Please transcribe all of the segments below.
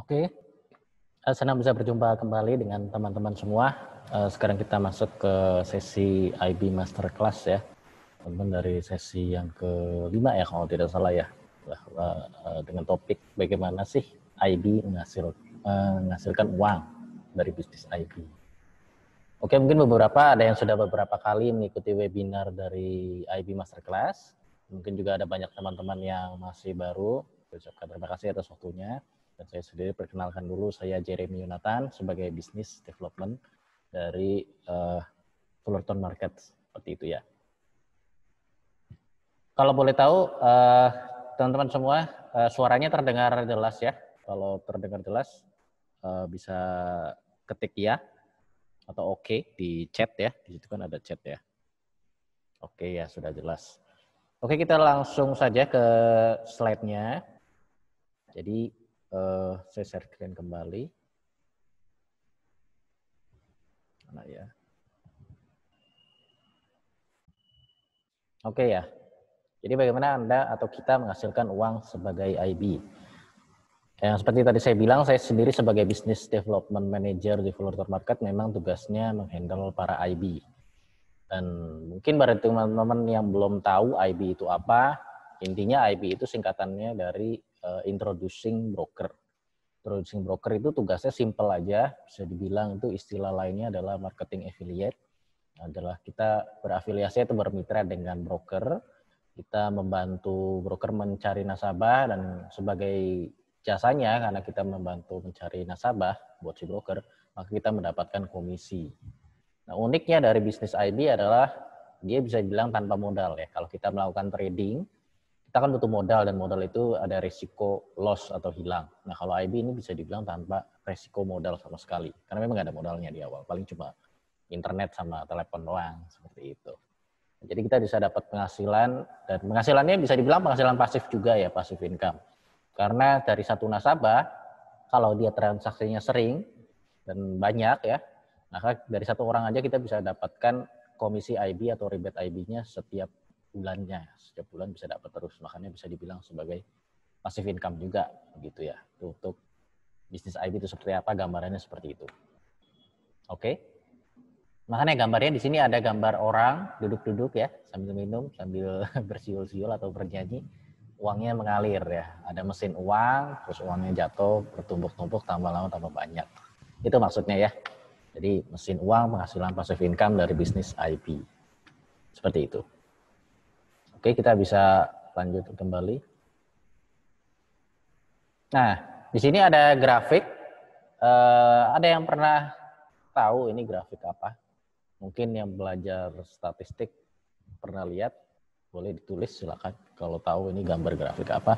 Oke, senang bisa berjumpa kembali dengan teman-teman semua. Sekarang kita masuk ke sesi IB Masterclass ya. Teman-teman dari sesi yang kelima ya kalau tidak salah ya. Dengan topik bagaimana sih IB menghasilkan uang dari bisnis IB. Oke, mungkin ada yang sudah beberapa kali mengikuti webinar dari IB Masterclass. Mungkin juga ada banyak teman-teman yang masih baru. Saya ucapkan terima kasih atas waktunya. Dan saya sendiri perkenalkan dulu, saya Jeremy Yonatan sebagai Business Development dari Fullerton Market, seperti itu ya. Kalau boleh tahu, teman-teman semua, suaranya terdengar jelas ya. Kalau terdengar jelas, bisa ketik ya atau oke di chat ya. Di situ kan ada chat ya. Oke ya, sudah jelas. Oke, kita langsung saja ke slide-nya. Jadi, saya share screen kembali. Mana ya? Oke ya. Jadi bagaimana Anda atau kita menghasilkan uang sebagai IB? Yang seperti tadi saya bilang, saya sendiri sebagai Business Development Manager di Fullerton Market memang tugasnya menghandle para IB. Dan mungkin bagi teman-teman yang belum tahu IB itu apa, intinya IB itu singkatannya dari Introducing Broker. Introducing Broker itu tugasnya simple aja, bisa dibilang itu istilah lainnya adalah marketing affiliate. Adalah kita berafiliasi atau bermitra dengan broker, kita membantu broker mencari nasabah dan sebagai jasanya karena kita membantu mencari nasabah buat si broker, maka kita mendapatkan komisi. Nah, uniknya dari bisnis IB adalah dia bisa dibilang tanpa modal ya. Kalau kita melakukan trading, kita kan butuh modal dan modal itu ada risiko loss atau hilang. Nah, kalau IB ini bisa dibilang tanpa risiko modal sama sekali. Karena memang nggak ada modalnya di awal, paling cuma internet sama telepon doang, seperti itu. Jadi kita bisa dapat penghasilan, dan penghasilannya bisa dibilang penghasilan pasif juga ya, pasif income. Karena dari satu nasabah, kalau dia transaksinya sering dan banyak ya, maka dari satu orang aja kita bisa dapatkan komisi IB atau rebate IB-nya setiap bulannya. Setiap bulan bisa dapat terus, makanya bisa dibilang sebagai pasif income juga, begitu ya. Untuk bisnis IB itu seperti apa, gambarannya seperti itu. Oke. Makanya gambarnya di sini ada gambar orang duduk-duduk ya, sambil minum, sambil bersiul-siul atau bernyanyi. Uangnya mengalir ya. Ada mesin uang, terus uangnya jatuh, bertumpuk-tumpuk, tambah lama tambah banyak. Itu maksudnya ya. Jadi mesin uang, penghasilan passive income dari bisnis IP. Seperti itu. Oke, kita bisa lanjut kembali. Nah, di sini ada grafik. Ada yang pernah tahu ini grafik apa? Mungkin yang belajar statistik pernah lihat, boleh ditulis silakan kalau tahu ini gambar grafik apa.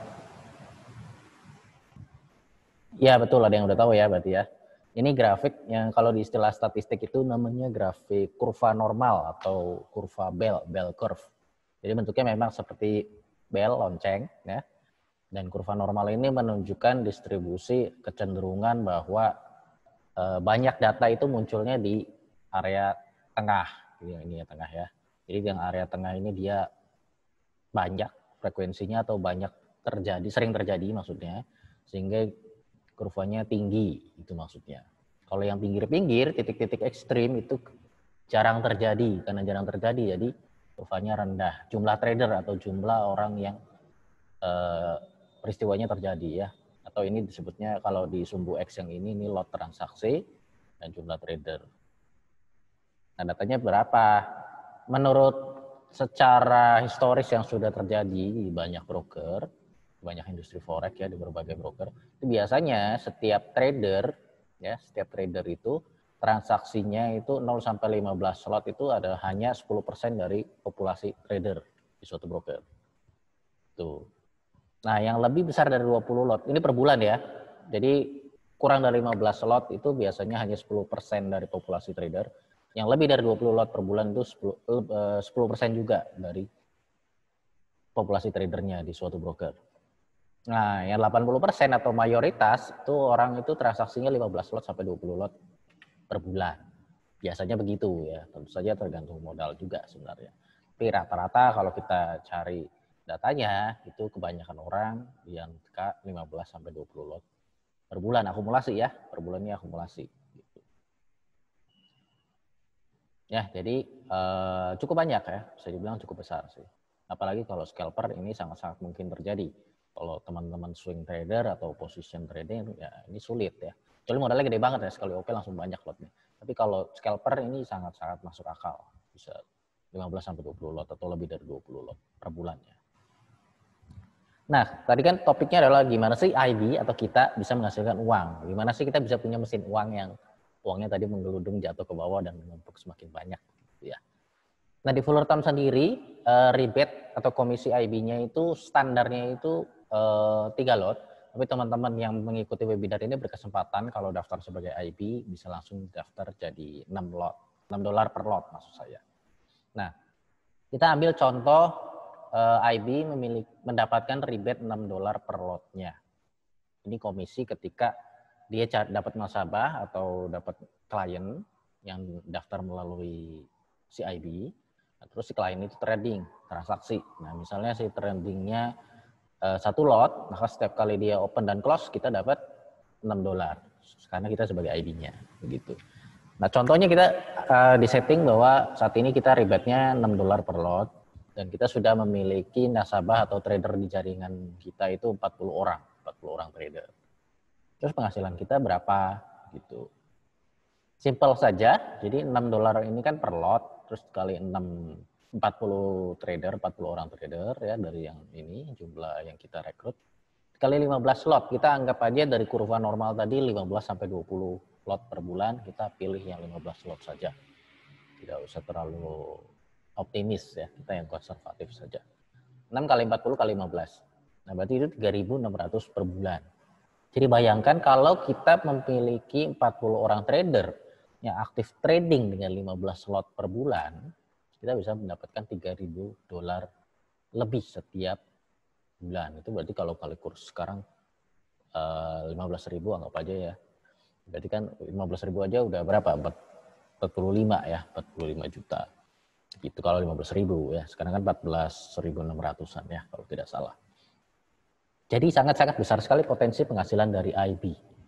Ya betul, ada yang udah tahu ya berarti ya. Ini grafik yang kalau di istilah statistik itu namanya grafik kurva normal atau kurva bell curve. Jadi bentuknya memang seperti bell, lonceng ya. Dan kurva normal ini menunjukkan distribusi kecenderungan bahwa banyak data itu munculnya di area tengah, ini ya tengah ya. Jadi yang area tengah ini dia banyak frekuensinya atau banyak terjadi, sering terjadi maksudnya, sehingga kurvanya tinggi, itu maksudnya. Kalau yang pinggir-pinggir, titik-titik ekstrim itu jarang terjadi, karena jarang terjadi, jadi kurvanya rendah. Jumlah trader atau jumlah orang yang peristiwanya terjadi ya, atau ini disebutnya kalau di sumbu X yang ini lot transaksi dan jumlah trader. Nah, datanya berapa? Menurut secara historis yang sudah terjadi di banyak broker, banyak industri forex ya, di berbagai broker, itu biasanya setiap trader itu transaksinya itu 0 sampai 15 slot itu ada hanya 10% dari populasi trader di suatu broker. Tuh. Nah, yang lebih besar dari 20 lot, ini per bulan ya. Jadi kurang dari 15 slot itu biasanya hanya 10% dari populasi trader. Yang lebih dari 20 lot per bulan itu 10% juga dari populasi tradernya di suatu broker. Nah, yang 80% atau mayoritas itu orang itu transaksinya 15 lot sampai 20 lot per bulan. Biasanya begitu ya, tentu saja tergantung modal juga sebenarnya. Tapi rata-rata kalau kita cari datanya itu kebanyakan orang yang 15 sampai 20 lot per bulan akumulasi ya, per bulannya akumulasi. Gitu. Ya, jadi cukup banyak ya, bisa dibilang cukup besar sih. Apalagi kalau scalper ini sangat-sangat mungkin terjadi. Kalau teman-teman swing trader atau position trading ya ini sulit ya. Kecuali modalnya gede banget ya, sekali OP langsung banyak lotnya. Tapi kalau scalper ini sangat-sangat masuk akal. Bisa 15-20 lot atau lebih dari 20 lot per bulannya. Nah, tadi kan topiknya adalah gimana sih IB atau kita bisa menghasilkan uang. Gimana sih kita bisa punya mesin uang yang uangnya tadi menggeludung jatuh ke bawah dan menumpuk semakin banyak. Gitu ya. Nah, di Fullerton sendiri, rebate atau komisi IB-nya itu standarnya itu 3 lot. Tapi teman-teman yang mengikuti webinar ini berkesempatan kalau daftar sebagai IB bisa langsung daftar jadi 6 lot. $6 per lot maksud saya. Nah, kita ambil contoh IB mendapatkan rebate $6 per lotnya. Ini komisi ketika dia dapat nasabah atau dapat klien yang daftar melalui si IB, terus si klien itu trading, transaksi. Nah, misalnya si tradingnya 1 lot, maka setiap kali dia open dan close kita dapat $6 karena kita sebagai IB-nya, begitu. Nah, contohnya kita disetting bahwa saat ini kita rebate-nya $6 per lot dan kita sudah memiliki nasabah atau trader di jaringan kita itu 40 orang trader. Terus penghasilan kita berapa gitu. Simple saja, jadi $6 ini kan per lot, terus kali 6, 40 trader, 40 orang trader ya dari yang ini jumlah yang kita rekrut. Kali 15 lot, kita anggap aja dari kurva normal tadi 15 sampai 20 lot per bulan, kita pilih yang 15 lot saja. Tidak usah terlalu optimis ya, kita yang konservatif saja. 6 kali 40 kali 15. Nah, berarti itu 3.600 per bulan. Jadi bayangkan kalau kita memiliki 40 orang trader yang aktif trading dengan 15 lot per bulan, kita bisa mendapatkan $3.000 lebih setiap bulan. Itu berarti kalau kali kurs sekarang 15.000 anggap aja ya. Berarti kan 15.000 aja udah berapa? 45 ya, 45 juta. Gitu kalau 15.000 ya. Sekarang kan 14.600-an ya kalau tidak salah. Jadi sangat-sangat besar sekali potensi penghasilan dari IB.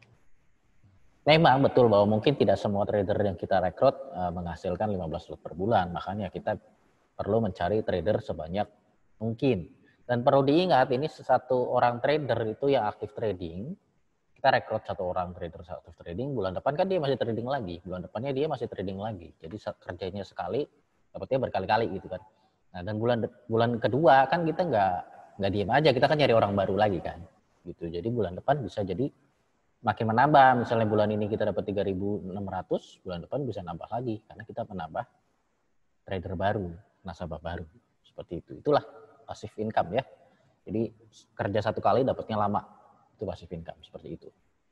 Memang betul bahwa mungkin tidak semua trader yang kita rekrut menghasilkan 15 lot per bulan. Makanya kita perlu mencari trader sebanyak mungkin. Dan perlu diingat ini satu orang trader itu yang aktif trading, kita rekrut 1 orang trader aktif trading, bulan depan kan dia masih trading lagi, bulan depannya dia masih trading lagi. Jadi kerjanya sekali, dapatnya berkali-kali gitu kan. Nah, dan bulan kedua kan kita nggak diem aja, kita kan nyari orang baru lagi kan. Gitu. Jadi bulan depan bisa jadi makin menambah. Misalnya bulan ini kita dapat 3.600, bulan depan bisa nambah lagi karena kita menambah trader baru, nasabah baru. Seperti itu. Itulah passive income ya. Jadi kerja 1 kali dapatnya lama. Itu passive income seperti itu.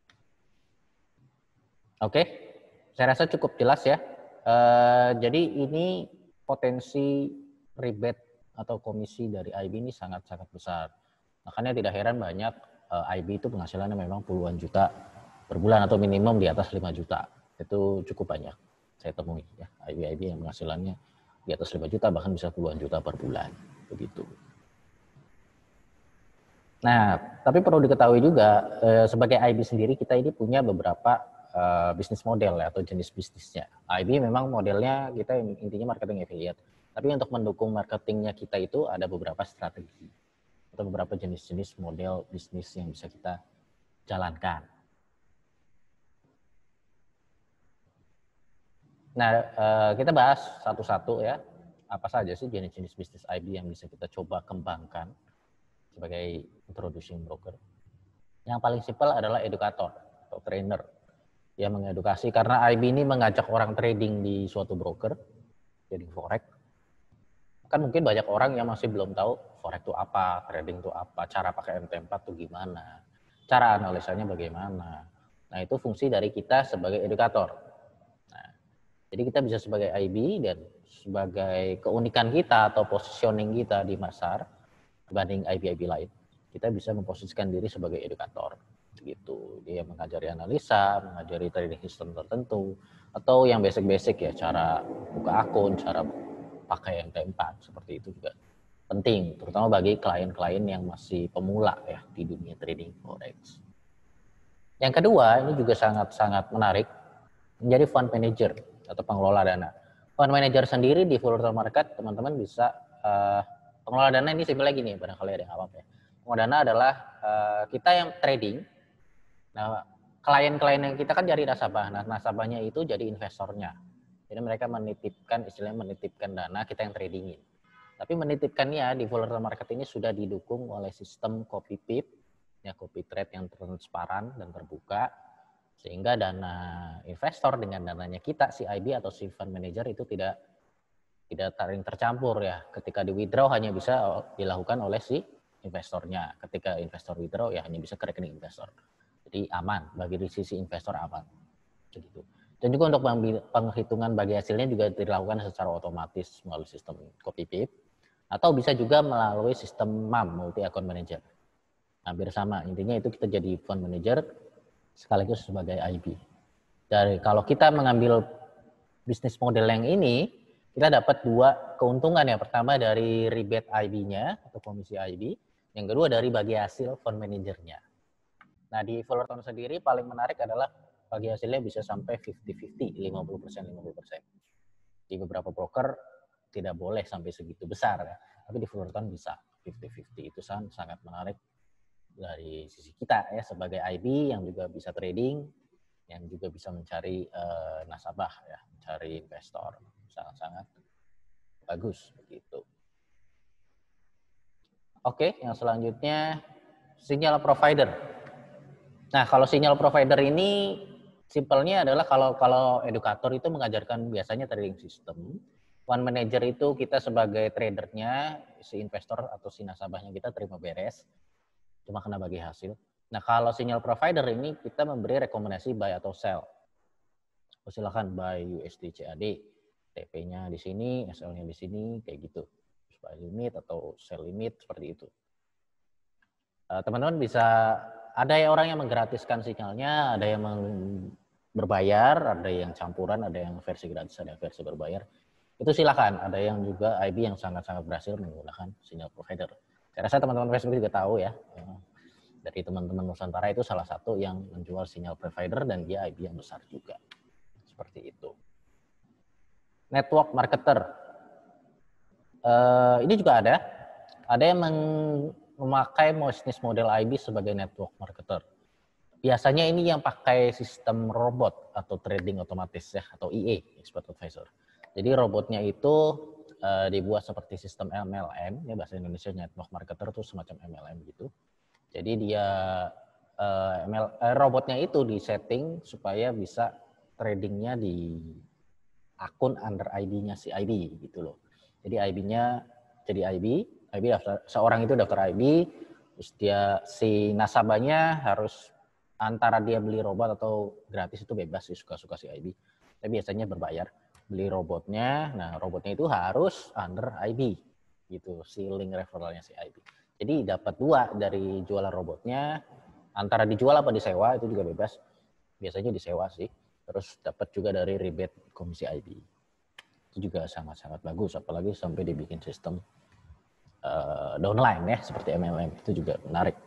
Oke, saya rasa cukup jelas ya. Jadi ini potensi rebate atau komisi dari IB ini sangat-sangat besar. Makanya tidak heran banyak IB itu penghasilannya memang puluhan juta per bulan atau minimum di atas 5 juta. Itu cukup banyak saya temui ya. IB yang penghasilannya di atas 5 juta bahkan bisa puluhan juta per bulan. Begitu. Nah, tapi perlu diketahui juga sebagai IB sendiri kita ini punya beberapa bisnis model ya, atau jenis bisnisnya. IB memang modelnya kita intinya marketing affiliate. Tapi untuk mendukung marketingnya kita itu ada beberapa strategi atau beberapa jenis-jenis model bisnis yang bisa kita jalankan. Nah, kita bahas satu-satu ya. Apa saja sih jenis-jenis bisnis IB yang bisa kita coba kembangkan sebagai introducing broker. Yang paling simpel adalah edukator atau trainer yang mengedukasi, karena IB ini mengajak orang trading di suatu broker, trading forex. Kan mungkin banyak orang yang masih belum tahu forex itu apa, trading itu apa, cara pakai MT4 itu gimana, cara analisanya bagaimana. Nah, itu fungsi dari kita sebagai edukator. Nah, jadi kita bisa sebagai IB dan sebagai keunikan kita atau positioning kita di pasar dibanding IB-IB lain, kita bisa memposisikan diri sebagai edukator. Gitu. Dia mengajari analisa, mengajari trading system tertentu, atau yang basic-basic ya, cara buka akun, cara pakai MT4, seperti itu juga penting, terutama bagi klien-klien yang masih pemula ya di dunia trading forex. Yang kedua, ini juga sangat-sangat menarik, menjadi fund manager atau pengelola dana. Fund manager sendiri di Full Market, teman-teman bisa, pengelola dana ini simpel lagi nih, barangkali ada yang awam ya. Pengelola dana adalah kita yang trading. Nah, klien-klien yang kita kan dari nasabah. Nah, nasabahnya itu jadi investornya. Jadi mereka menitipkan, istilahnya menitipkan dana, kita yang tradingin. Tapi menitipkannya di volatile market ini sudah didukung oleh sistem copy pip, ya copy trade yang transparan dan terbuka, sehingga dana investor dengan dananya kita, si IB atau si fund manager itu tidak saling tercampur ya. Ketika di withdraw hanya bisa dilakukan oleh si investornya. Ketika investor withdraw ya hanya bisa ke rekening investor. Jadi aman, bagi sisi investor aman. Begitu. Dan juga untuk penghitungan bagi hasilnya juga dilakukan secara otomatis melalui sistem copy pip, atau bisa juga melalui sistem MAM, multi account manager. Hampir sama, intinya itu kita jadi fund manager sekaligus sebagai IB. Dari kalau kita mengambil bisnis model yang ini, kita dapat dua keuntungan ya. Pertama dari rebate IB-nya atau komisi IB, yang kedua dari bagi hasil fund manajernya. Nah, di Fullerton sendiri paling menarik adalah bagi hasilnya bisa sampai 50-50, 50%. Di beberapa broker tidak boleh sampai segitu besar ya. Tapi di Fullerton bisa 50-50. Itu sangat menarik dari sisi kita ya sebagai IB yang juga bisa trading, yang juga bisa mencari nasabah ya, mencari investor. Sangat-sangat bagus begitu. Oke, yang selanjutnya sinyal provider. Nah, kalau sinyal provider ini simpelnya adalah kalau edukator itu mengajarkan biasanya trading system. Fund manager itu kita sebagai tradernya, si investor atau si nasabahnya kita terima beres, cuma kena bagi hasil. Nah, kalau sinyal provider ini kita memberi rekomendasi buy atau sell. Silakan buy USD CAD, TP-nya di sini, SL-nya di sini, kayak gitu. Buy limit atau sell limit, seperti itu. Teman-teman bisa, ada orang yang menggratiskan sinyalnya, ada yang berbayar, ada yang campuran, ada yang versi gratis, ada yang versi berbayar. Itu silakan. Ada yang juga IB yang sangat-sangat berhasil menggunakan sinyal provider. Saya rasa teman-teman Facebook juga tahu ya. Dari teman-teman Nusantara itu salah satu yang menjual sinyal provider dan dia IB yang besar juga. Seperti itu. Network marketer. Ini juga ada. Ada yang memakai bisnis model IB sebagai network marketer. Biasanya ini yang pakai sistem robot atau trading otomatis ya, atau EA, expert advisor. Jadi robotnya itu dibuat seperti sistem MLM, ya bahasa Indonesia network marketer itu semacam MLM gitu. Jadi dia robotnya itu disetting supaya bisa tradingnya di akun under IB-nya si IB gitu loh. Jadi IB-nya jadi IB daftar, seorang itu daftar IB, terus dia si nasabahnya harus antara dia beli robot atau gratis itu bebas sih, suka-suka si IB. Tapi biasanya berbayar beli robotnya. Nah, robotnya itu harus under IB gitu, si link referralnya si IB. Jadi dapat dua dari jualan robotnya, antara dijual apa disewa itu juga bebas. Biasanya disewa sih. Terus dapat juga dari rebate komisi IB. Itu juga sangat-sangat bagus, apalagi sampai dibikin sistem downline ya, seperti MLM. Itu juga menarik.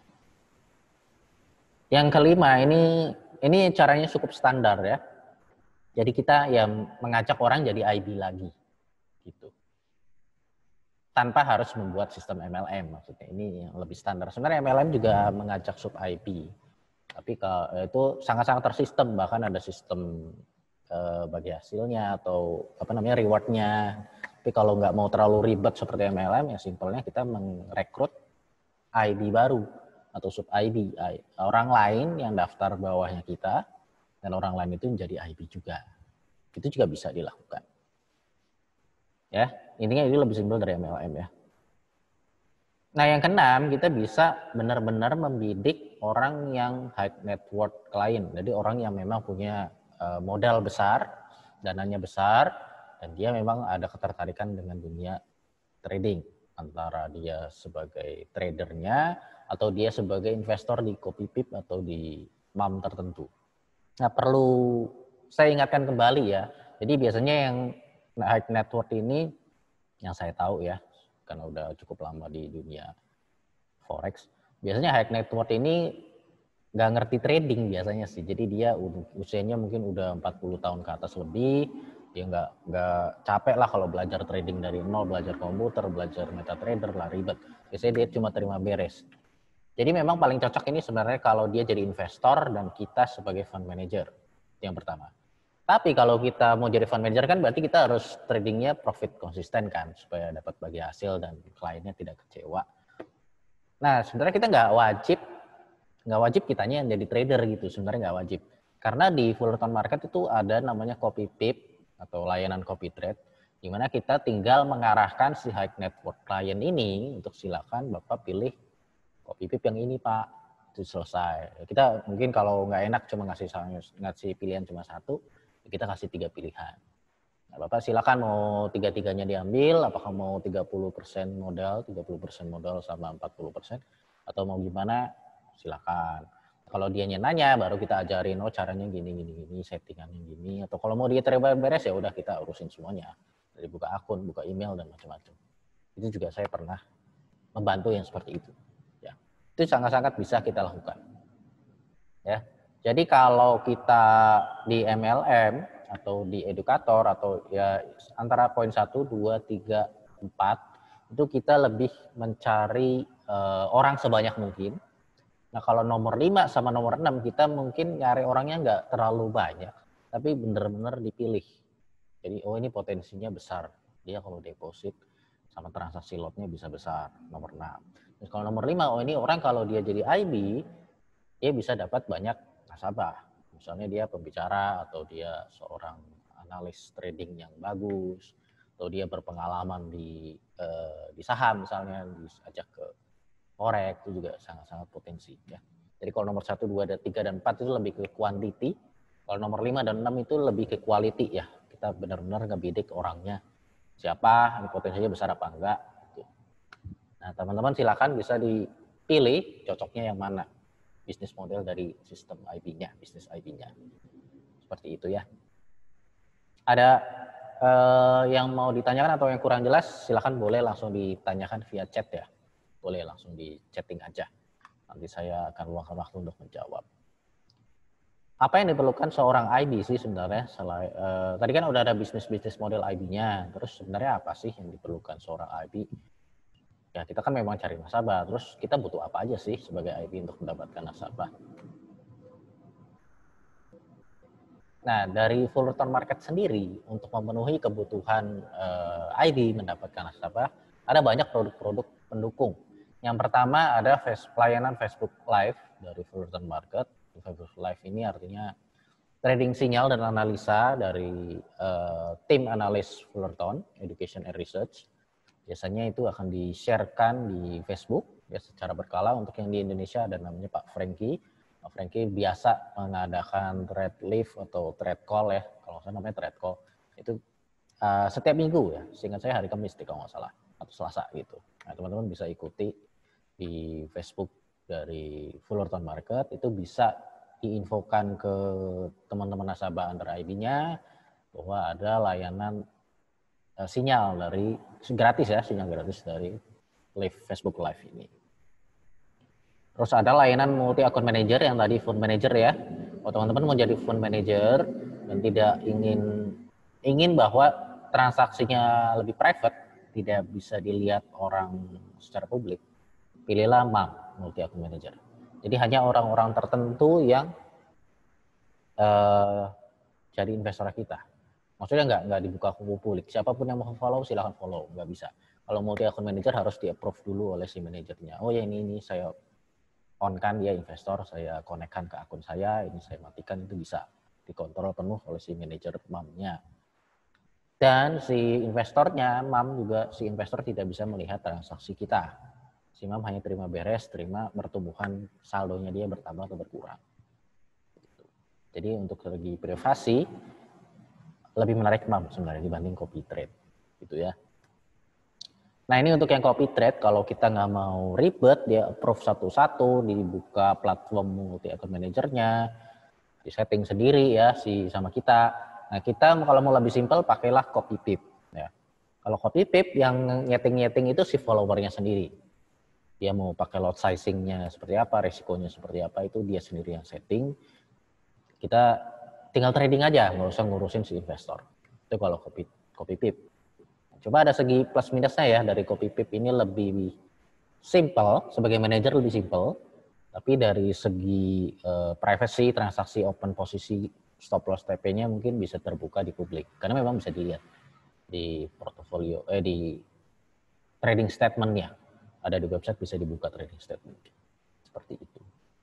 Yang kelima, ini caranya cukup standar ya. Jadi kita yang mengajak orang jadi IB lagi. Gitu. Tanpa harus membuat sistem MLM, maksudnya ini yang lebih standar. Sebenarnya MLM juga mengajak sub IB. Tapi itu sangat-sangat tersistem, bahkan ada sistem bagi hasilnya atau rewardnya. Tapi kalau nggak mau terlalu ribet seperti MLM, ya simpelnya kita merekrut IB baru atau sub IB, orang lain yang daftar bawahnya kita, dan orang lain itu menjadi IB juga. Itu juga bisa dilakukan. Ya, intinya ini lebih simpel dari MLM ya. Nah, yang keenam, kita bisa benar-benar membidik orang yang high net worth client. Jadi orang yang memang punya modal besar, dananya besar, dan dia memang ada ketertarikan dengan dunia trading. Antara dia sebagai tradernya, atau dia sebagai investor di copy pip atau di MAM tertentu. Nah, perlu saya ingatkan kembali ya. Jadi biasanya yang high net worth ini, yang saya tahu ya, karena udah cukup lama di dunia forex, biasanya high net worth ini nggak ngerti trading biasanya sih. Jadi dia usianya mungkin udah 40 tahun ke atas lebih, dia nggak capek lah kalau belajar trading dari nol, belajar komputer, belajar MetaTrader lah, ribet. Biasanya dia cuma terima beres. Jadi memang paling cocok ini sebenarnya kalau dia jadi investor dan kita sebagai fund manager. Itu yang pertama. Tapi kalau kita mau jadi fund manager kan berarti kita harus tradingnya profit konsisten kan, supaya dapat bagi hasil dan kliennya tidak kecewa. Nah sebenarnya kita nggak wajib kitanya yang jadi trader gitu, sebenarnya nggak wajib. Karena di Fullerton Market itu ada namanya copy pip atau layanan copy trade, di mana kita tinggal mengarahkan si high net worth client ini untuk silakan Bapak pilih copy pip yang ini Pak, itu selesai. Kita mungkin kalau nggak enak cuma ngasih pilihan cuma satu, kita kasih 3 pilihan. Nah, Bapak silakan mau tiga-tiganya diambil, apakah mau 30% modal, 30% modal sama 40%, atau mau gimana, silakan. Kalau dia nanya, baru kita ajarin, oh caranya gini, settingannya gini. Atau kalau mau dia terima beres, ya udah kita urusin semuanya. Dari buka akun, buka email, dan macam-macam. Itu juga saya pernah membantu yang seperti itu. Ya, itu sangat-sangat bisa kita lakukan. Ya, jadi kalau kita di MLM atau di edukator atau ya antara poin 1, 2, 3, 4 itu kita lebih mencari orang sebanyak mungkin. Nah kalau nomor 5 sama nomor 6 kita mungkin nyari orangnya nggak terlalu banyak, tapi benar-benar dipilih. Jadi oh ini potensinya besar, dia kalau deposit sama transaksi lotnya bisa besar, nomor 6. Terus kalau nomor 5, oh ini orang kalau dia jadi IB, dia bisa dapat banyak nasabah. Misalnya dia pembicara atau dia seorang analis trading yang bagus, atau dia berpengalaman di saham misalnya, diajak ke forex, itu juga sangat-sangat potensi ya. Jadi kalau nomor 1, 2, 3, dan 4 itu lebih ke quantity. Kalau nomor 5 dan 6 itu lebih ke quality ya. Kita benar-benar ngebidik orangnya. Siapa, potensinya besar apa enggak. Gitu. Nah teman-teman silakan bisa dipilih cocoknya yang mana. Bisnis model dari sistem IB-nya, bisnis IB-nya. Seperti itu ya. Ada yang mau ditanyakan atau yang kurang jelas, silakan boleh langsung ditanyakan via chat ya. Boleh langsung di chatting aja. Nanti saya akan luangkan waktu untuk menjawab. Apa yang diperlukan seorang IB sih sebenarnya? Tadi kan udah ada bisnis model IB-nya. Terus sebenarnya apa sih yang diperlukan seorang IB? Ya kita kan memang cari nasabah. Terus kita butuh apa aja sih sebagai IB untuk mendapatkan nasabah? Nah dari Fullerton Market sendiri untuk memenuhi kebutuhan IB mendapatkan nasabah, ada banyak produk-produk pendukung. Yang pertama ada pelayanan Facebook Live dari Fullerton Market. Facebook Live ini artinya trading sinyal dan analisa dari tim analis Fullerton Education and Research. Biasanya itu akan di-sharekan di Facebook ya secara berkala. Untuk yang di Indonesia ada namanya Pak Frankie. Pak Frankie biasa mengadakan thread live atau thread call ya. Kalau saya namanya thread call. Itu setiap minggu ya. Seingat saya hari Kamis kalau nggak salah atau Selasa gitu. Nah, teman-teman bisa ikuti di Facebook dari Fullerton Market, itu bisa diinfokan ke teman-teman nasabah under IB-nya bahwa ada layanan sinyal dari gratis ya, sinyal gratis dari live Facebook Live ini. Terus ada layanan multi account manager yang tadi fund manager ya. Kalau teman-teman mau jadi fund manager dan tidak ingin bahwa transaksinya lebih private, tidak bisa dilihat orang secara publik, pilihlah MAM, multi account manager. Jadi hanya orang-orang tertentu yang jadi investor kita. Maksudnya nggak dibuka ke publik. Siapapun yang mau follow silahkan follow, nggak bisa. Kalau multi account manager harus di-approve dulu oleh si manajernya. Oh ya ini saya on kan dia investor, saya connect-kan ke akun saya, ini saya matikan, itu bisa dikontrol penuh oleh si manajer MAM-nya. Dan si investornya, MAM juga si investor tidak bisa melihat transaksi kita. Si MAM hanya terima beres, terima pertumbuhan saldonya dia bertambah atau berkurang. Jadi untuk segi privasi lebih menarik MAM sebenarnya dibanding copy trade, gitu ya. Nah ini untuk yang copy trade, kalau kita nggak mau ribet, dia approve satu-satu, dibuka platform multi account manajernya, di setting sendiri ya sama kita. Nah kita kalau mau lebih simpel pakailah copy pip. Ya. Kalau copy pip yang nyeting-nyeting itu si followernya sendiri. Dia mau pakai lot sizing-nya seperti apa, resikonya seperti apa, itu dia sendiri yang setting. Kita tinggal trading aja, nggak usah ngurusin si investor. Itu kalau kopi pip. Coba ada segi plus minusnya ya, dari kopi pip ini lebih simple, sebagai manajer lebih simple, tapi dari segi privacy, transaksi open posisi, stop loss TP-nya mungkin bisa terbuka di publik, karena memang bisa dilihat di portofolio, di trading statement-nya. Ada di website, bisa dibuka trading statement. Seperti itu.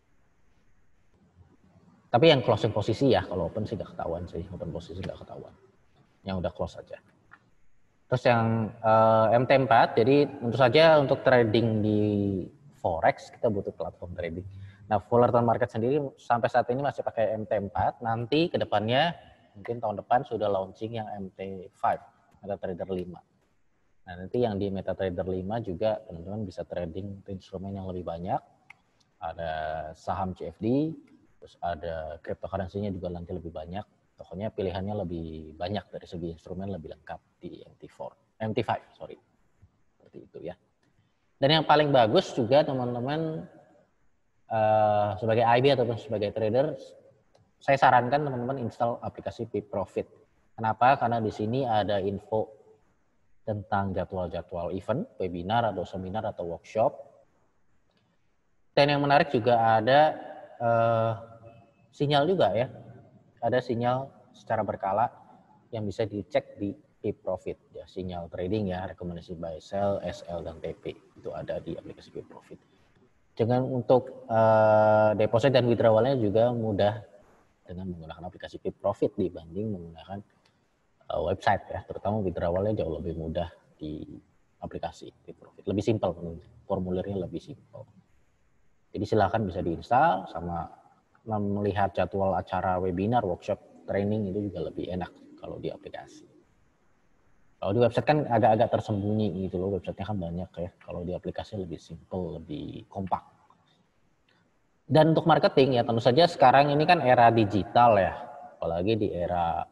Tapi yang closing posisi ya, kalau open sih nggak ketahuan sih, open posisi nggak ketahuan. Yang udah close aja. Terus yang MT4, jadi tentu saja untuk trading di Forex, kita butuh platform trading. Nah, Fullerton Market sendiri sampai saat ini masih pakai MT4, nanti ke depannya, mungkin tahun depan sudah launching yang MT5, MetaTrader 5. Nah, nanti yang di MetaTrader 5 juga teman-teman bisa trading instrumen yang lebih banyak. Ada saham CFD, terus ada cryptocurrency-nya juga nanti lebih banyak. Pokoknya pilihannya lebih banyak dari segi instrumen, lebih lengkap di MT5, sorry. Seperti itu ya. Dan yang paling bagus juga teman-teman sebagai IB ataupun sebagai trader, saya sarankan teman-teman install aplikasi PipProfit. Kenapa? Karena di sini ada info tentang jadwal-jadwal event, webinar atau seminar atau workshop. Dan yang menarik juga ada sinyal juga ya. Ada sinyal secara berkala yang bisa dicek di PipProfit ya, sinyal trading ya, rekomendasi buy, sell, SL dan TP itu ada di aplikasi PipProfit. Dengan untuk deposit dan withdrawalnya juga mudah dengan menggunakan aplikasi PipProfit dibanding menggunakan website ya, terutama withdrawalnya jauh lebih mudah di aplikasi PipProfit, lebih simpel, formulirnya lebih simpel. Jadi silakan bisa diinstal, sama melihat jadwal acara webinar, workshop, training itu juga lebih enak kalau di aplikasi. Kalau di website kan agak-agak tersembunyi gitu loh, websitenya kan banyak ya. Kalau di aplikasi lebih simple, lebih kompak. Dan untuk marketing ya tentu saja sekarang ini kan era digital ya, apalagi di era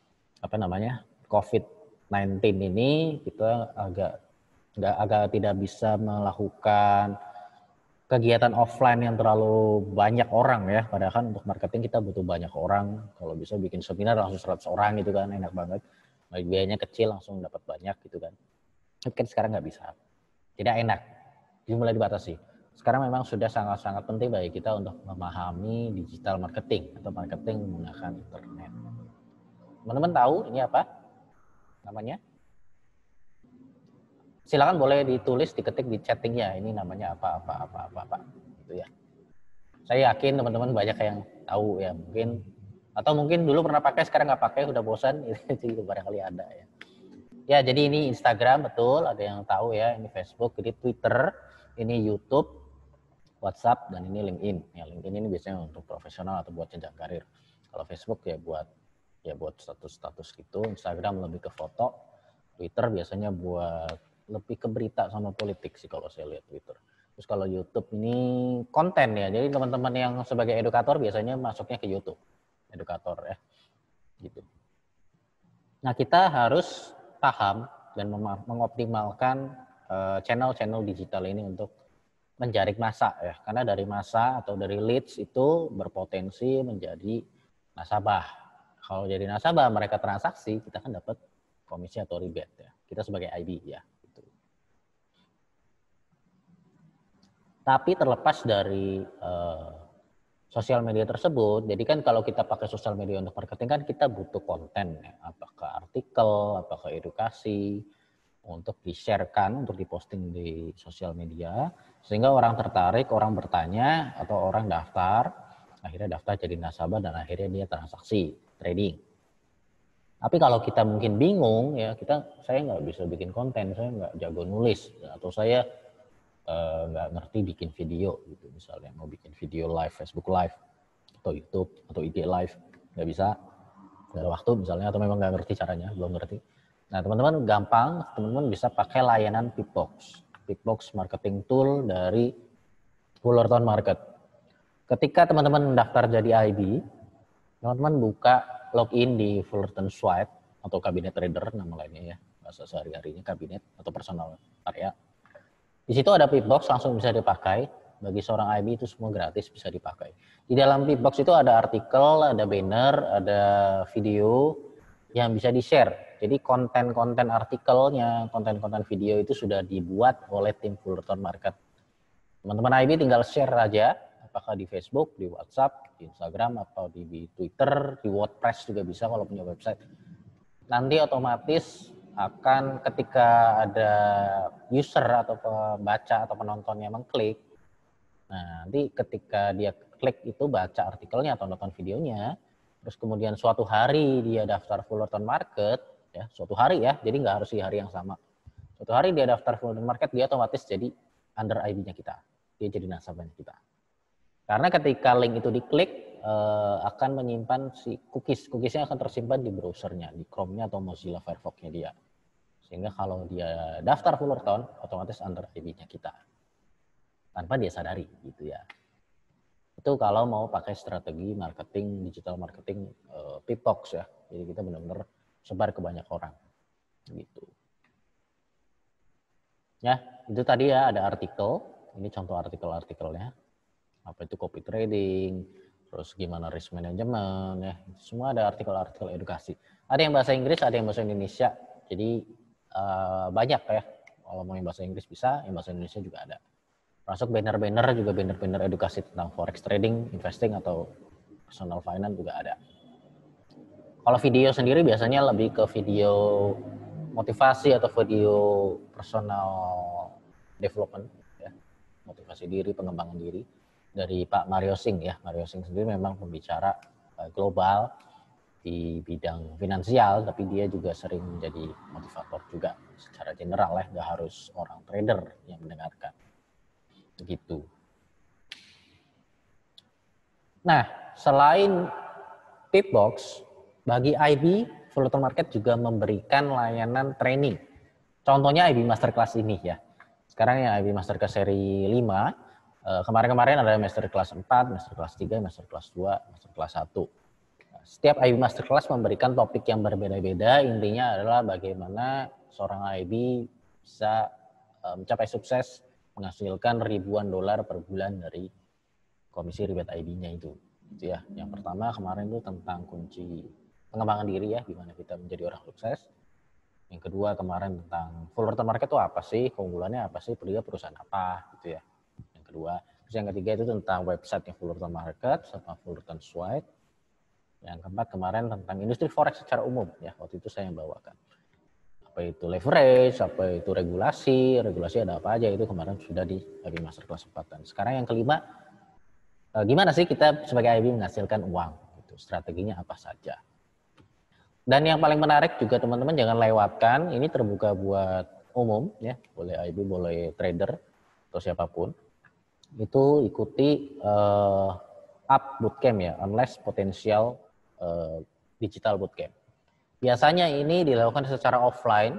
COVID-19 ini kita agak tidak bisa melakukan kegiatan offline yang terlalu banyak orang ya. Padahal kan untuk marketing kita butuh banyak orang. Kalau bisa bikin seminar langsung 100 orang gitu kan, enak banget. Biayanya kecil langsung dapat banyak gitu kan. Tapi kan sekarang nggak bisa. Tidak enak. Jadi mulai dibatasi. Sekarang memang sudah sangat-sangat penting bagi kita untuk memahami digital marketing atau marketing menggunakan internet. Teman-teman tahu ini apa namanya? Silakan boleh ditulis, diketik di chattingnya. Ini namanya apa gitu ya. Saya yakin teman-teman banyak yang tahu ya, mungkin dulu pernah pakai, sekarang nggak pakai, udah bosan, itu barangkali ada ya. Ya, jadi ini Instagram, betul, ada yang tahu ya, ini Facebook, ini Twitter, ini YouTube, WhatsApp, dan ini LinkedIn. Ya, LinkedIn ini biasanya untuk profesional atau buat jenjang karir. Kalau Facebook ya buat status-status gitu, Instagram lebih ke foto, Twitter biasanya buat lebih ke berita sama politik sih kalau saya lihat Twitter. Terus kalau YouTube ini konten ya, jadi teman-teman yang sebagai edukator biasanya masuknya ke YouTube, edukator ya, gitu. Nah, kita harus paham dan mengoptimalkan channel-channel digital ini untuk menjaring massa ya, karena dari massa atau dari leads itu berpotensi menjadi nasabah. Kalau jadi nasabah mereka transaksi, kita kan dapat komisi atau rebate ya. Kita sebagai IB ya. Gitu. Tapi terlepas dari sosial media tersebut, jadi kan kalau kita pakai sosial media untuk marketing kan kita butuh konten ya, apakah artikel, apakah edukasi, untuk di-sharekan, untuk diposting di sosial media, sehingga orang tertarik, orang bertanya, atau orang daftar, akhirnya daftar jadi nasabah dan akhirnya dia transaksi, trading. Tapi kalau kita mungkin bingung, ya saya nggak bisa bikin konten, saya nggak jago nulis, atau saya nggak ngerti bikin video, gitu misalnya mau bikin video live, Facebook live, atau YouTube, atau IG live, nggak bisa, nggak ada waktu misalnya, atau memang nggak ngerti caranya, belum ngerti. Nah, teman-teman gampang, teman-teman bisa pakai layanan PipBox marketing tool dari Fullerton Market. Ketika teman-teman mendaftar jadi IB, teman-teman buka login di Fullerton Suite atau Kabinet Trader nama lainnya ya, bahasa sehari-harinya kabinet atau personal area. Di situ ada Pitbox, langsung bisa dipakai. Bagi seorang IB itu semua gratis, bisa dipakai. Di dalam Pitbox itu ada artikel, ada banner, ada video yang bisa di-share. Jadi konten-konten artikelnya, konten-konten video itu sudah dibuat oleh tim Fullerton Market. Teman-teman IB tinggal share aja, apakah di Facebook, di WhatsApp, di Instagram, atau di Twitter, di WordPress juga bisa kalau punya website. Nanti otomatis akan ketika ada user atau pembaca atau penontonnya mengklik, nah nanti ketika dia klik itu baca artikelnya atau nonton videonya, terus kemudian suatu hari dia daftar Fullerton Market, ya suatu hari ya, jadi nggak harus di hari yang sama. Suatu hari dia daftar Fullerton Market, dia otomatis jadi under IB-nya kita, dia jadi nasabahnya kita. Karena ketika link itu diklik, akan menyimpan si cookies-nya akan tersimpan di browsernya, di Chrome-nya atau Mozilla Firefox-nya dia. Sehingga kalau dia daftar Fullerton, otomatis under IB-nya kita. Tanpa dia sadari, gitu ya. Itu kalau mau pakai strategi marketing, digital marketing, Pitbox ya. Jadi kita benar-benar sebar ke banyak orang. Gitu. Ya, itu tadi ya ada artikel. Ini contoh artikel-artikelnya. Apa itu copy trading, terus gimana risk management, ya semua ada artikel-artikel edukasi. Ada yang bahasa Inggris, ada yang bahasa Indonesia. Jadi banyak ya. Kalau mau yang bahasa Inggris bisa, yang bahasa Indonesia juga ada. Masuk banner-banner juga, banner-banner edukasi tentang forex trading, investing atau personal finance juga ada. Kalau video sendiri biasanya lebih ke video motivasi atau video personal development, ya. Motivasi diri, pengembangan diri. Dari Pak Mario Singh ya. Mario Singh sendiri memang pembicara global di bidang finansial, tapi dia juga sering menjadi motivator juga secara general ya, nggak harus orang trader yang mendengarkan. Begitu. Nah, selain Pitbox, bagi IB, Fullerton Market juga memberikan layanan training. Contohnya IB Masterclass ini ya. Sekarang ya IB Masterclass seri 5, kemarin-kemarin ada Masterclass 4, Masterclass 3, Masterclass 2, Masterclass 1. Setiap IB Masterclass memberikan topik yang berbeda-beda, intinya adalah bagaimana seorang IB bisa mencapai sukses menghasilkan ribuan dolar per bulan dari komisi rebate IB-nya itu. Gitu ya. Yang pertama kemarin itu tentang kunci pengembangan diri ya, gimana kita menjadi orang sukses. Yang kedua kemarin tentang Fullerton Market itu apa sih, keunggulannya apa sih, dia perusahaan apa gitu ya. Yang kedua, terus yang ketiga itu tentang website yang Fullerton Market sama Fullerton Suite. Yang keempat kemarin tentang industri forex secara umum ya, waktu itu saya yang bawakan. Apa itu leverage, apa itu regulasi ada apa aja, itu kemarin sudah di IB Masterclass 4. Dan sekarang yang kelima, gimana sih kita sebagai IB menghasilkan uang, gitu. Strateginya apa saja. Dan yang paling menarik juga teman-teman jangan lewatkan, ini terbuka buat umum ya, boleh IB, boleh trader atau siapapun. Itu ikuti UP Bootcamp ya, Unleash Potential Digital Bootcamp. Biasanya ini dilakukan secara offline.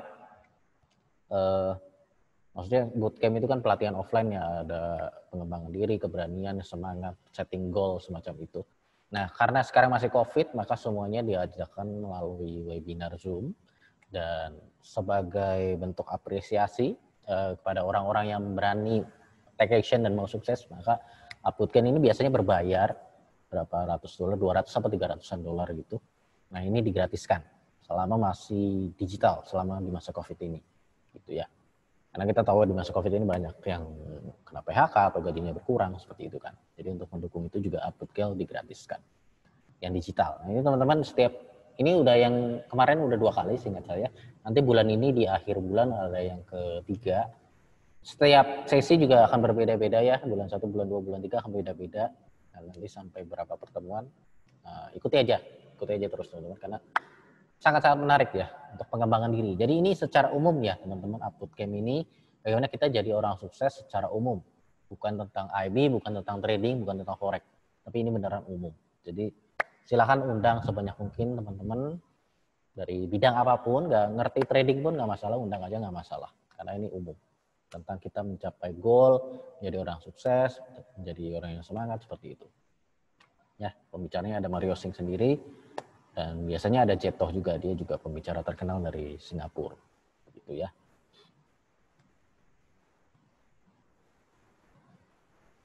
Maksudnya bootcamp itu kan pelatihan offline ya, ada pengembangan diri, keberanian, semangat, setting goal, semacam itu. Nah, karena sekarang masih COVID, maka semuanya diajarkan melalui webinar Zoom. Dan sebagai bentuk apresiasi kepada orang-orang yang berani take action dan mau sukses, maka bootcamp ini biasanya berbayar berapa ratus dolar, 200 sampai 300-an dolar gitu. Nah, ini digratiskan selama masih digital, selama di masa COVID ini. Gitu ya. Karena kita tahu di masa COVID ini banyak yang kena PHK atau gajinya berkurang, seperti itu kan. Jadi untuk mendukung itu juga Upbootcamp digratiskan. Yang digital. Nah ini teman-teman ini udah yang kemarin udah 2 kali seingat saya. Nanti bulan ini di akhir bulan ada yang ketiga. Setiap sesi juga akan berbeda-beda ya. Bulan 1, bulan 2, bulan 3 akan beda-beda. Nah, nanti sampai berapa pertemuan. Ikuti aja terus teman-teman. Karena sangat-sangat menarik ya untuk pengembangan diri. Jadi ini secara umum ya teman-teman, Upbootcamp ini bagaimana kita jadi orang sukses secara umum. Bukan tentang IB, bukan tentang trading, bukan tentang forex. Tapi ini beneran umum. Jadi silakan undang sebanyak mungkin teman-teman dari bidang apapun, nggak ngerti trading pun nggak masalah, undang aja nggak masalah. Karena ini umum. Tentang kita mencapai goal, menjadi orang sukses, menjadi orang yang semangat, seperti itu. Ya, pembicaranya ada Mario Singh sendiri. Dan biasanya ada Jetoh juga, dia juga pembicara terkenal dari Singapura, gitu ya.